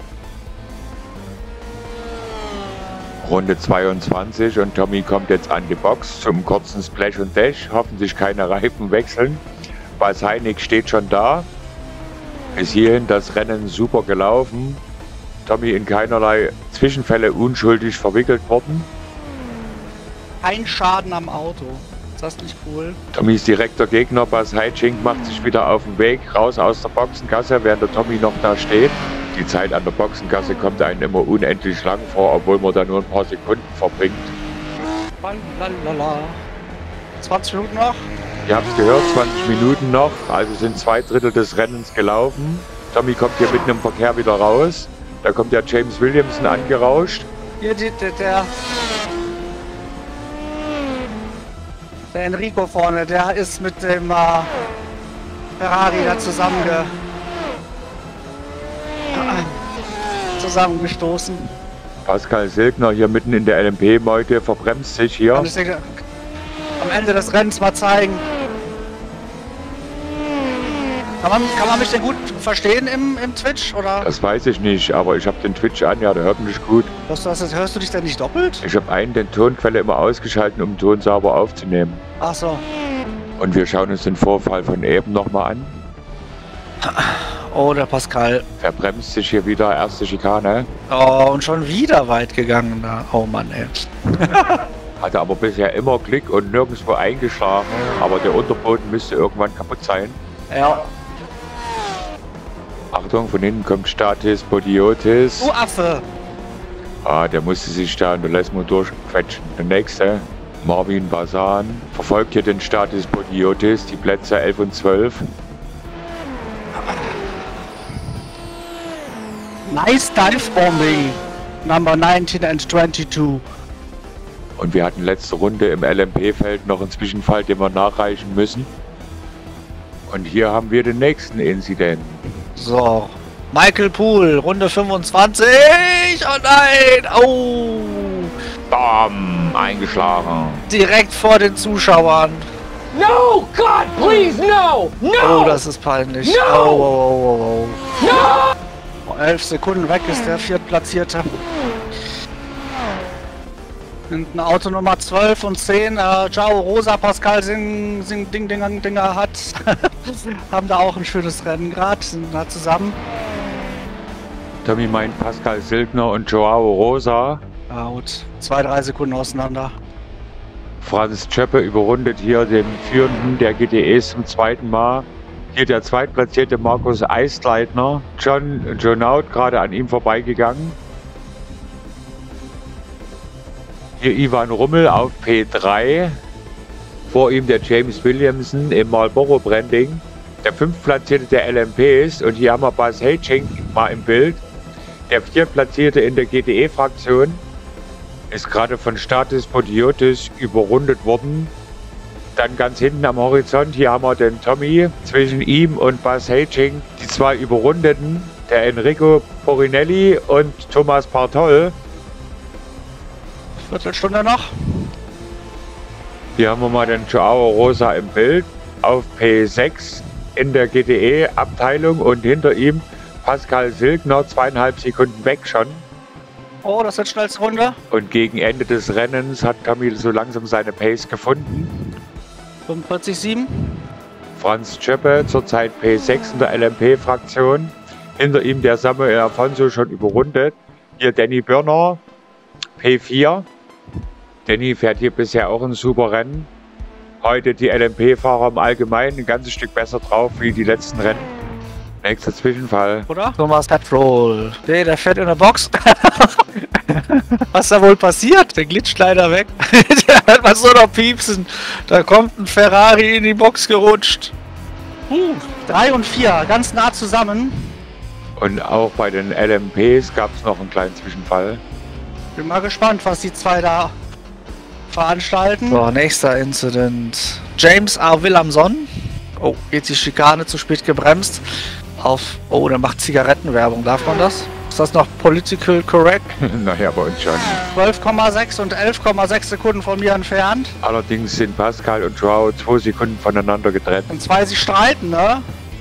Runde 22 und Tommy kommt jetzt an die Box zum kurzen Splash und Dash. Hoffentlich keine Reifen wechseln. Bas Heinig steht schon da. Bis hierhin das Rennen super gelaufen. Tommy in keinerlei Zwischenfälle unschuldig verwickelt worden. Kein Schaden am Auto. Ist das nicht cool? Tommys direkter Gegner, Bas Heinig, macht sich wieder auf den Weg raus aus der Boxengasse, während der Tommy noch da steht. Die Zeit an der Boxengasse kommt einem immer unendlich lang vor, obwohl man da nur ein paar Sekunden verbringt. Lalalala. 20 Minuten noch? Ihr habt es gehört, 20 Minuten noch, also sind 2 Drittel des Rennens gelaufen. Tommy kommt hier mitten im Verkehr wieder raus. Da kommt der James Williamson angerauscht. Hier, der Enrico vorne, der ist mit dem Ferrari da zusammengestoßen. Pascal Silkner hier mitten in der LMP-Meute verbremst sich hier. Kann ich dir am Ende des Rennens mal zeigen. Kann man mich denn gut verstehen im Twitch, oder? Das weiß ich nicht, aber ich habe den Twitch an, ja, der hört mich gut. Hörst du dich denn nicht doppelt? Ich habe den Tonquelle immer ausgeschaltet, um den Ton sauber aufzunehmen. Ach so. Und wir schauen uns den Vorfall von eben nochmal an. Oh, der Pascal. Verbremst sich hier wieder, erste Schikane. Oh, und schon wieder weit gegangen da. Oh Mann, ey. Hatte aber bisher immer Glück und nirgendwo eingeschlagen. Aber der Unterboden müsste irgendwann kaputt sein. Ja. Achtung, von hinten kommt Statis Bodiotis. Du Affe! Ah, der musste sich da und lässt mal durchquetschen. Der nächste, Marvin Basan, verfolgt hier den Statis Bodiotis, die Plätze 11 und 12. Nice dive bombing, number 19 and 22. Und wir hatten letzte Runde im LMP-Feld noch einen Zwischenfall, den wir nachreichen müssen. Und hier haben wir den nächsten Incident. So, Michael Poole, Runde 25. Oh nein, oh. Bam, eingeschlagen. Direkt vor den Zuschauern. No, God, please, no! No! Oh, das ist peinlich. No! Oh. No! 11 Sekunden weg ist der Viertplatzierte. Hinten Auto Nummer 12 und 10. Ciao, Rosa, Pascal Dinger hat. Haben da auch ein schönes Rennen gerade. Sind da zusammen. Tommy meint Pascal Silkner und Joao Rosa. Gut. 2-3 Sekunden auseinander. Franz Zschöppe überrundet hier den Führenden der GTEs zum zweiten Mal. Hier der zweitplatzierte Markus Eisleitner. John Jonaut gerade an ihm vorbeigegangen. Hier Ivan Rummel auf P3. Vor ihm der James Williamson im Marlboro Branding. Der fünftplatzierte der LMPs. Und hier haben wir Buzz Haging mal im Bild. Der viertplatzierte in der GTE-Fraktion ist gerade von Statis Bodiotis überrundet worden. Dann ganz hinten am Horizont, hier haben wir den Tommy. Zwischen ihm und Buzz Haging die zwei Überrundeten, der Enrico Porinelli und Thomas Bartol. Viertelstunde noch. Hier haben wir mal den Joao Rosa im Bild auf P6 in der GTE-Abteilung und hinter ihm Pascal Silkner, 2,5 Sekunden weg schon. Oh, das wird schnellste Runde. Und gegen Ende des Rennens hat Tommy so langsam seine Pace gefunden. 45,7. Franz Zschöppe zurzeit P6 in der LMP-Fraktion. Hinter ihm der Samuel Afonso schon überrundet. Hier Danny Börner, P4. Danny fährt hier bisher auch ein super Rennen. Heute die LMP-Fahrer im Allgemeinen ein ganzes Stück besser drauf wie die letzten Rennen. Nächster Zwischenfall. Oder? Thomas Petrol. Der fährt in der Box. Was ist da wohl passiert? Der glitscht leider weg. Der hört man so noch piepsen. Da kommt ein Ferrari in die Box gerutscht. 3 und 4, ganz nah zusammen. Und auch bei den LMPs gab es noch einen kleinen Zwischenfall. Bin mal gespannt, was die zwei da veranstalten. So, nächster Incident. James A. Williamson. Oh, jetzt die Schikane zu spät gebremst. Oh, der macht Zigarettenwerbung. Darf man das? Ist das noch political correct? Naja, bei uns schon. 12,6 und 11,6 Sekunden von mir entfernt. Allerdings sind Pascal und Joao 2 Sekunden voneinander getrennt. Und zwei sich streiten, ne?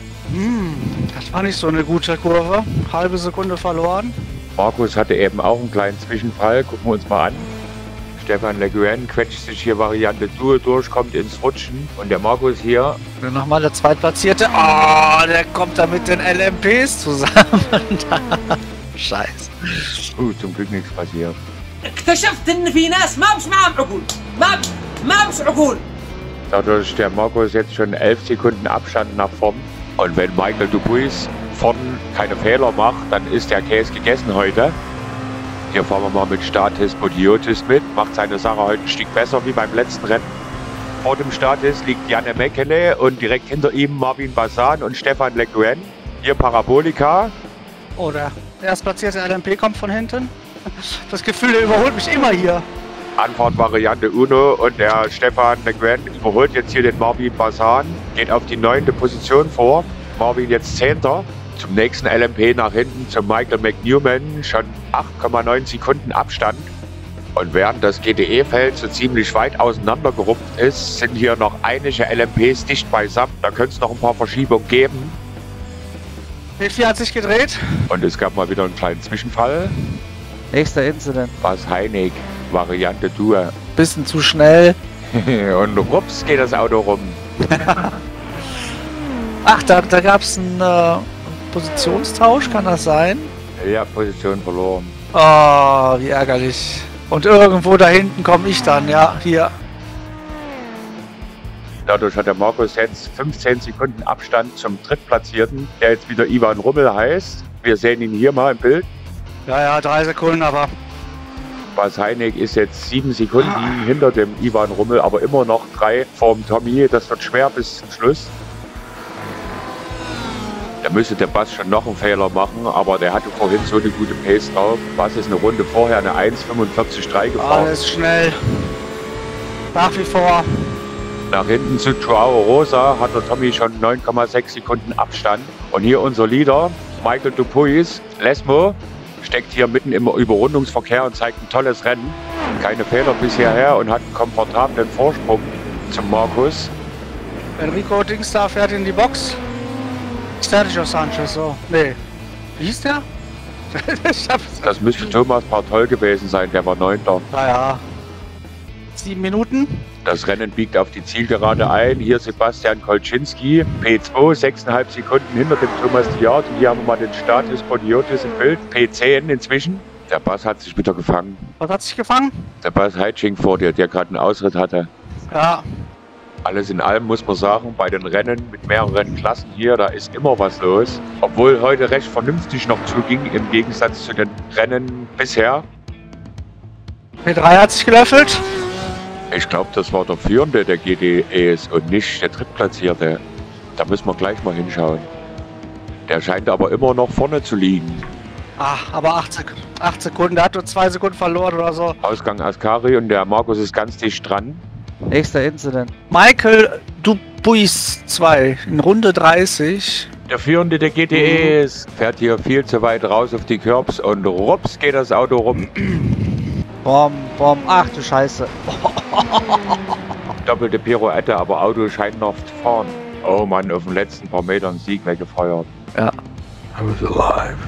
Das war nicht so eine gute Kurve. Halbe Sekunde verloren. Markus hatte eben auch einen kleinen Zwischenfall. Gucken wir uns mal an. Stefan Le Guen quetscht sich hier Variante Duo durch, kommt ins Rutschen. Und der Markus hier. Und nochmal der Zweitplatzierte. Oh, der kommt da mit den LMPs zusammen. Scheiße. Zum Glück nichts passiert. Dadurch der Markus jetzt schon 11 Sekunden Abstand nach vorn. Und wenn Michael Dupuis vorn keine Fehler macht, dann ist der Käse gegessen heute. Hier fahren wir mal mit Statis Bodiotis mit. Macht seine Sache heute ein Stück besser wie beim letzten Rennen. Vor dem Statis liegt Janne Mekele und direkt hinter ihm Marvin Basan und Stefan Le Guen. Hier Parabolika. Oh, Erstplatzierte LMP kommt von hinten. Das Gefühl, der überholt mich immer hier. Anfahrt-Variante Uno und der Stefan McGwen überholt jetzt hier den Marvin Basan, geht auf die 9. Position vor. Marvin jetzt 10. Zum nächsten LMP nach hinten zum Michael McNewman, schon 8,9 Sekunden Abstand. Und während das GTE-Feld so ziemlich weit auseinandergerupft ist, sind hier noch einige LMPs dicht beisammen. Da könnte es noch ein paar Verschiebungen geben. P4 hat sich gedreht. Und es gab mal wieder einen kleinen Zwischenfall. Nächster Incident. Bas Heinig, Variante Tour. Bisschen zu schnell. Und rups geht das Auto rum. Ach, da gab es einen Positionstausch, kann das sein? Ja, Position verloren. Oh, wie ärgerlich. Und irgendwo da hinten komme ich dann, ja, hier. Dadurch hat der Markus jetzt 15 Sekunden Abstand zum Drittplatzierten, der jetzt wieder Ivan Rummel heißt. Wir sehen ihn hier mal im Bild. Ja, 3 Sekunden, aber... Bas Heinig ist jetzt 7 Sekunden hinter dem Ivan Rummel, aber immer noch 3 vorm Tommy. Das wird schwer bis zum Schluss. Da müsste der Bas schon noch einen Fehler machen, aber der hatte vorhin so eine gute Pace drauf. Bas ist eine Runde vorher eine 1,45,3 gefahren. Alles schnell. Nach wie vor. Nach hinten zu Joao Rosa hat der Tommy schon 9,6 Sekunden Abstand. Und hier unser Leader, Michael Dupuis, Lesmo, steckt hier mitten im Überrundungsverkehr und zeigt ein tolles Rennen. Keine Fehler bis hierher und hat einen komfortablen Vorsprung zum Markus. Enrico Dingstar fährt in die Box. Sergio Sanchez, so. Nee. Wie hieß der? Das müsste Thomas Bartol gewesen sein, der war 9. Naja. 7 Minuten. Das Rennen biegt auf die Zielgerade ein. Hier Sebastian Kolczynski, P2, 6,5 Sekunden hinter dem Thomas Diard. Und hier haben wir mal den Status Podiotis im Bild, P10 inzwischen. Der Bas hat sich wieder gefangen. Was hat sich gefangen? Der Bas Heitsching vor dir, der gerade einen Ausritt hatte. Ja. Alles in allem muss man sagen, bei den Rennen mit mehreren Klassen hier, da ist immer was los. Obwohl heute recht vernünftig noch zuging, im Gegensatz zu den Rennen bisher. P3 hat sich gelöffelt. Ich glaube, das war der Führende der GTEs und nicht der Drittplatzierte. Da müssen wir gleich mal hinschauen. Der scheint aber immer noch vorne zu liegen. Ach, aber 8 Sekunden, der hat nur 2 Sekunden verloren oder so. Ausgang Ascari und der Markus ist ganz dicht dran. Nächster Incident. Michael Dupuis 2 in Runde 30. Der Führende der GTEs fährt hier viel zu weit raus auf die Curbs und rups geht das Auto rum. Bom, ach du Scheiße. Doppelte Pirouette, aber Auto scheint noch zu fahren. Oh Mann, auf den letzten paar Metern Sieg weggefeuert. Ja. I was alive.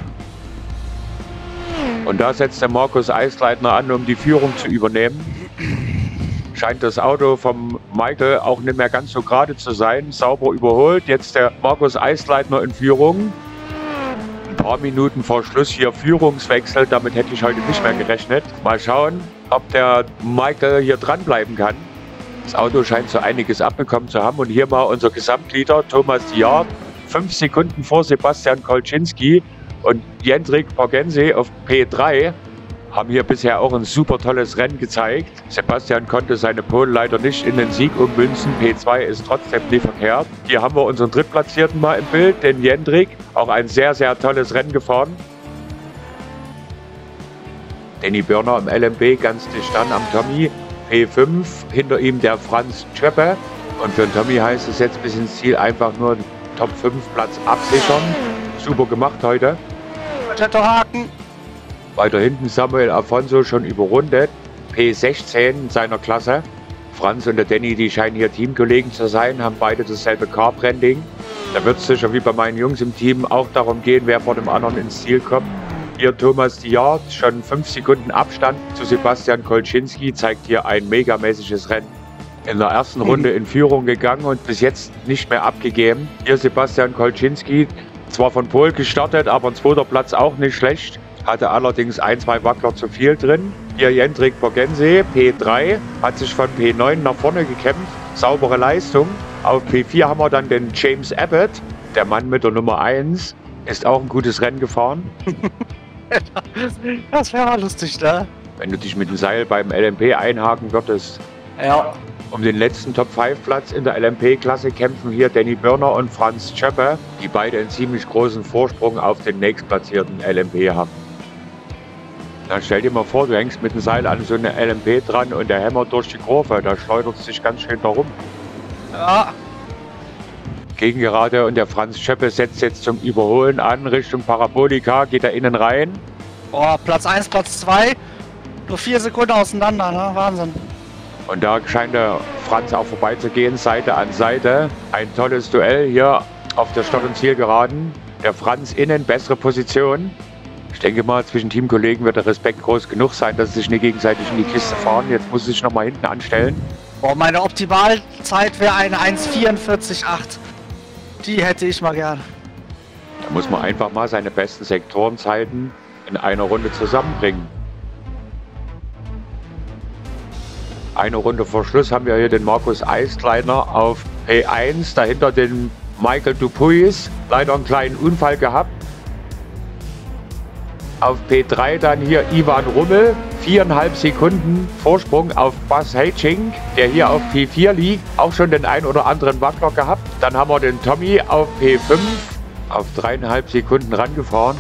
Und da setzt der Markus Eisleitner an, um die Führung zu übernehmen. Scheint das Auto vom Michael auch nicht mehr ganz so gerade zu sein. Sauber überholt. Jetzt der Markus Eisleitner in Führung. Ein paar Minuten vor Schluss hier Führungswechsel. Damit hätte ich heute nicht mehr gerechnet. Mal schauen, ob der Michael hier dranbleiben kann. Das Auto scheint so einiges abbekommen zu haben. Und hier mal unser Gesamtleader Thomas Diard. 5 Sekunden vor Sebastian Kolczynski und Jendrik Porgense auf P3. Haben hier bisher auch ein super tolles Rennen gezeigt. Sebastian konnte seine Pole leider nicht in den Sieg ummünzen. P2 ist trotzdem nicht verkehrt. Hier haben wir unseren Drittplatzierten mal im Bild, den Jendrik. Auch ein sehr, sehr tolles Rennen gefahren. Danny Börner im LMP ganz dicht an am Tommy. P5, hinter ihm der Franz Tschöppe. Und für den Tommy heißt es jetzt bis ins Ziel einfach nur den Top 5 Platz absichern. Super gemacht heute. Haken. Weiter hinten Samuel Afonso schon überrundet. P16 in seiner Klasse. Franz und der Danny, die scheinen hier Teamkollegen zu sein, haben beide dasselbe Car-Branding. Da wird es sicher wie bei meinen Jungs im Team auch darum gehen, wer vor dem anderen ins Ziel kommt. Hier Thomas Diard, schon 5 Sekunden Abstand zu Sebastian Kolczynski, zeigt hier ein megamäßiges Rennen. In der ersten Runde in Führung gegangen und bis jetzt nicht mehr abgegeben. Hier Sebastian Kolczynski, zwar von Pole gestartet, aber ein 2. Platz auch nicht schlecht. Hatte allerdings 1-2 Wackler zu viel drin. Hier Jendrik Porgense, P3, hat sich von P9 nach vorne gekämpft. Saubere Leistung. Auf P4 haben wir dann den James Abbott, der Mann mit der Nummer 1. Ist auch ein gutes Rennen gefahren. Das wäre lustig, ne? Wenn du dich mit dem Seil beim LMP einhaken würdest. Ja. Um den letzten Top-5-Platz in der LMP-Klasse kämpfen hier Danny Börner und Franz Schöppe, die beide einen ziemlich großen Vorsprung auf den nächstplatzierten LMP haben. Dann stell dir mal vor, du hängst mit dem Seil an so eine LMP dran und der hämmert durch die Kurve, da schleudert es sich ganz schön darum. Ja. Gegengerade und der Franz Schöppe setzt jetzt zum Überholen an, Richtung Parabolika, geht da innen rein. Oh, Platz 1, Platz 2. Nur 4 Sekunden auseinander, ne? Wahnsinn. Und da scheint der Franz auch vorbeizugehen, Seite an Seite. Ein tolles Duell hier auf der Start- und Zielgeraden. Der Franz innen, bessere Position. Ich denke mal, zwischen Teamkollegen wird der Respekt groß genug sein, dass sie sich nicht gegenseitig in die Kiste fahren. Jetzt muss sie sich nochmal hinten anstellen. Oh, meine Optimalzeit wäre eine 1,44,8. Die hätte ich mal gern. Da muss man einfach mal seine besten Sektorenzeiten in einer Runde zusammenbringen. Eine Runde vor Schluss haben wir hier den Markus Eiskleiner auf P1, dahinter den Michael Dupuis, leider einen kleinen Unfall gehabt. Auf P3 dann hier Ivan Rummel, 4,5 Sekunden Vorsprung auf Bas Heiching, der hier auf P4 liegt, auch schon den ein oder anderen Wackler gehabt. Dann haben wir den Tommy auf P5, auf 3,5 Sekunden rangefahren.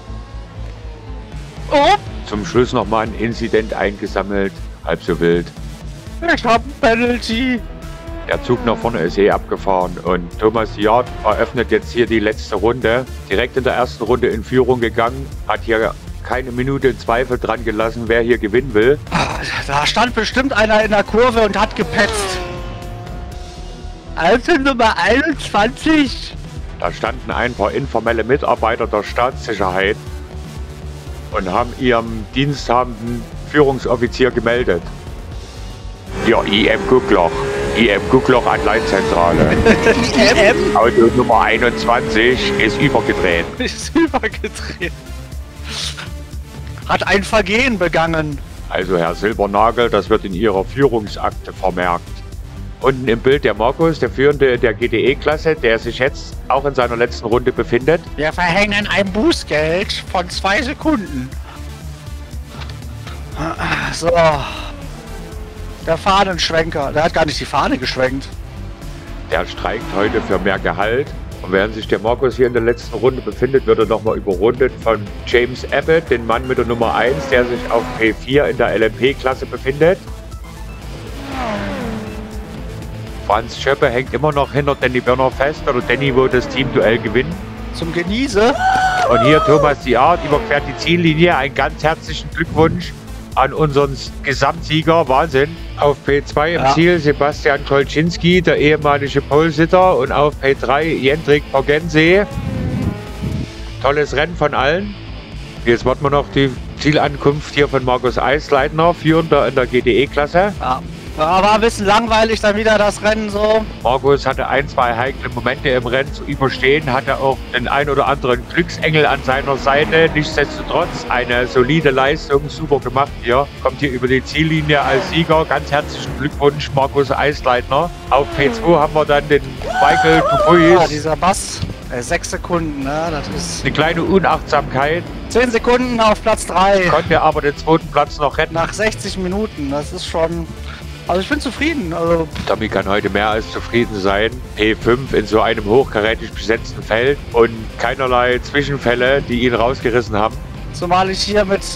Zum Schluss nochmal ein Incident eingesammelt, halb so wild. Ich hab ein Penalty. Der Zug nach vorne ist abgefahren und Thomas Yard eröffnet jetzt hier die letzte Runde. Direkt in der ersten Runde in Führung gegangen, hat hier keine Minute Zweifel dran gelassen, wer hier gewinnen will. Da stand bestimmt einer in der Kurve und hat gepetzt. Also Nummer 21. Da standen ein paar informelle Mitarbeiter der Staatssicherheit und haben ihrem diensthabenden Führungsoffizier gemeldet. Ja, IM Guckloch. IM Guckloch Anleihenzentrale. Auto Nummer 21 ist übergedreht. Ist übergedreht. Hat ein Vergehen begangen. Also Herr Silbernagel, das wird in Ihrer Führungsakte vermerkt. Unten im Bild der Markus, der Führende der GTE-Klasse, der sich jetzt auch in seiner letzten Runde befindet. Wir verhängen ein Bußgeld von 2 Sekunden. So. Der Fahnenschwenker. Der hat gar nicht die Fahne geschwenkt. Der streikt heute für mehr Gehalt. Und während sich der Markus hier in der letzten Runde befindet, wird er nochmal überrundet von James Abbott, den Mann mit der Nummer 1, der sich auf P4 in der LMP-Klasse befindet. Franz Schöppe hängt immer noch hinter Danny Börner fest, oder Danny wird das Teamduell gewinnen. Zum Genieße. Und hier Thomas Diard überquert die Ziellinie. Ein ganz herzlichen Glückwunsch an unseren Gesamtsieger. Wahnsinn. Auf P2 im Ziel Sebastian Kolczynski, der ehemalige Polesitter. Und auf P3 Jendrik Pogensee. Tolles Rennen von allen. Jetzt warten wir noch die Zielankunft hier von Markus Eiskleiner, Führender in der GTE-Klasse. Ja. War ein bisschen langweilig dann wieder das Rennen so. Markus hatte ein, zwei heikle Momente im Rennen zu überstehen, hatte auch den ein oder anderen Glücksengel an seiner Seite. Nichtsdestotrotz eine solide Leistung, super gemacht hier. Kommt hier über die Ziellinie als Sieger. Ganz herzlichen Glückwunsch, Markus Eiskleiner. Auf P2 haben wir dann den Michael Dupuis. Ja, dieser Bass. 6 Sekunden, ne? Das ist eine kleine Unachtsamkeit. 10 Sekunden auf Platz 3. Konnte aber den zweiten Platz noch retten. Nach 60 Minuten, das ist schon... Also ich bin zufrieden. Also Tommy kann heute mehr als zufrieden sein. P5 in so einem hochkarätig besetzten Feld und keinerlei Zwischenfälle, die ihn rausgerissen haben. Zumal ich hier mit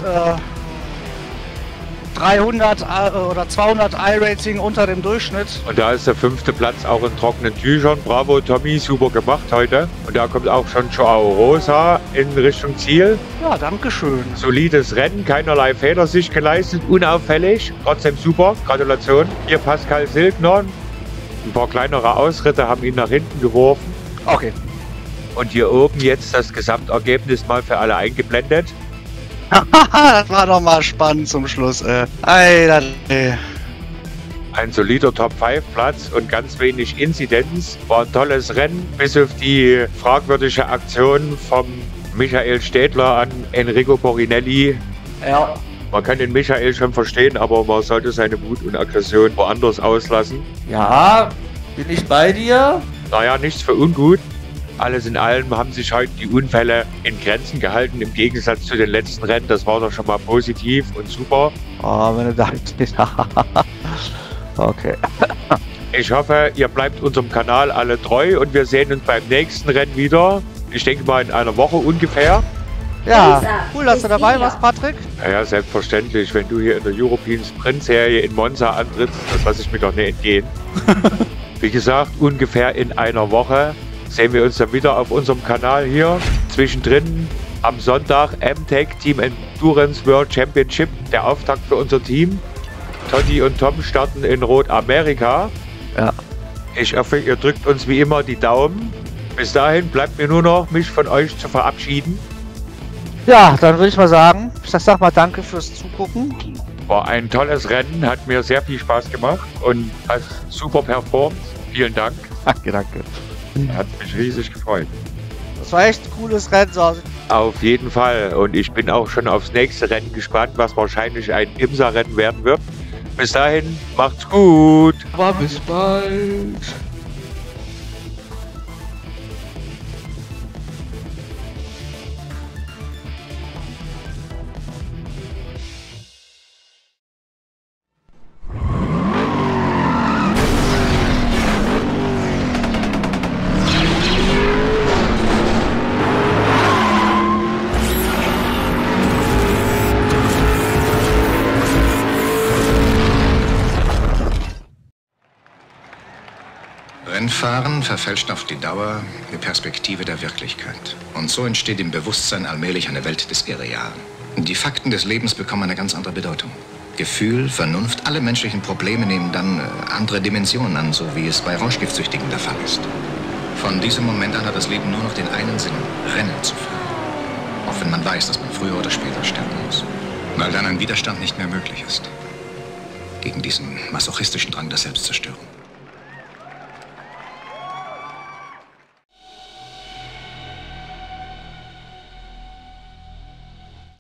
300 oder 200 I-Rating unter dem Durchschnitt. Und da ist der 5. Platz auch in trockenen Tüchern. Bravo Tommy, super gemacht heute. Und da kommt auch schon Joao Rosa in Richtung Ziel. Ja, danke schön. Solides Rennen, keinerlei Fehler sich geleistet, unauffällig. Trotzdem super, Gratulation. Hier Pascal Silkner. Ein paar kleinere Ausritte haben ihn nach hinten geworfen. Okay. Und hier oben jetzt das Gesamtergebnis mal für alle eingeblendet. Das war doch mal spannend zum Schluss. Alter. Ein solider Top-5-Platz und ganz wenig Inzidenz. War ein tolles Rennen, bis auf die fragwürdige Aktion vom Michael Städtler an Enrico Borinelli. Ja. Man kann den Michael schon verstehen, aber man sollte seine Wut und Aggression woanders auslassen. Ja, bin ich bei dir? Naja, nichts für ungut. Alles in allem haben sich heute die Unfälle in Grenzen gehalten, im Gegensatz zu den letzten Rennen. Das war doch schon mal positiv und super. Oh, wenn du da... Okay. Ich hoffe, ihr bleibt unserem Kanal alle treu und wir sehen uns beim nächsten Rennen wieder. Ich denke mal in einer Woche ungefähr. Ja, cool, dass du dabei warst, Patrick. Ja, selbstverständlich. Wenn du hier in der European Sprint Serie in Monza antrittst, das lasse ich mir doch nicht entgehen. Wie gesagt, ungefähr in einer Woche sehen wir uns dann wieder auf unserem Kanal hier. Zwischendrin am Sonntag MTech Team Endurance World Championship, der Auftakt für unser Team. Totti und Tom starten in Rotamerika. Ja. Ich hoffe, ihr drückt uns wie immer die Daumen. Bis dahin bleibt mir nur noch, mich von euch zu verabschieden. Ja, dann würde ich mal sagen, ich sag mal danke fürs Zugucken. War ein tolles Rennen, hat mir sehr viel Spaß gemacht und hast super performt. Vielen Dank. Danke, danke. Hat mich riesig gefreut. Das war echt ein cooles Rennen. So. Auf jeden Fall. Und ich bin auch schon aufs nächste Rennen gespannt, was wahrscheinlich ein IMSA-Rennen werden wird. Bis dahin, macht's gut. Aber bis bald. Rennfahren verfälscht auf die Dauer die Perspektive der Wirklichkeit. Und so entsteht im Bewusstsein allmählich eine Welt des Irrealen. Die Fakten des Lebens bekommen eine ganz andere Bedeutung. Gefühl, Vernunft, alle menschlichen Probleme nehmen dann andere Dimensionen an, so wie es bei Rauschgiftsüchtigen der Fall ist. Von diesem Moment an hat das Leben nur noch den einen Sinn, Rennen zu fahren. Auch wenn man weiß, dass man früher oder später sterben muss. Weil dann ein Widerstand nicht mehr möglich ist. Gegen diesen masochistischen Drang der Selbstzerstörung.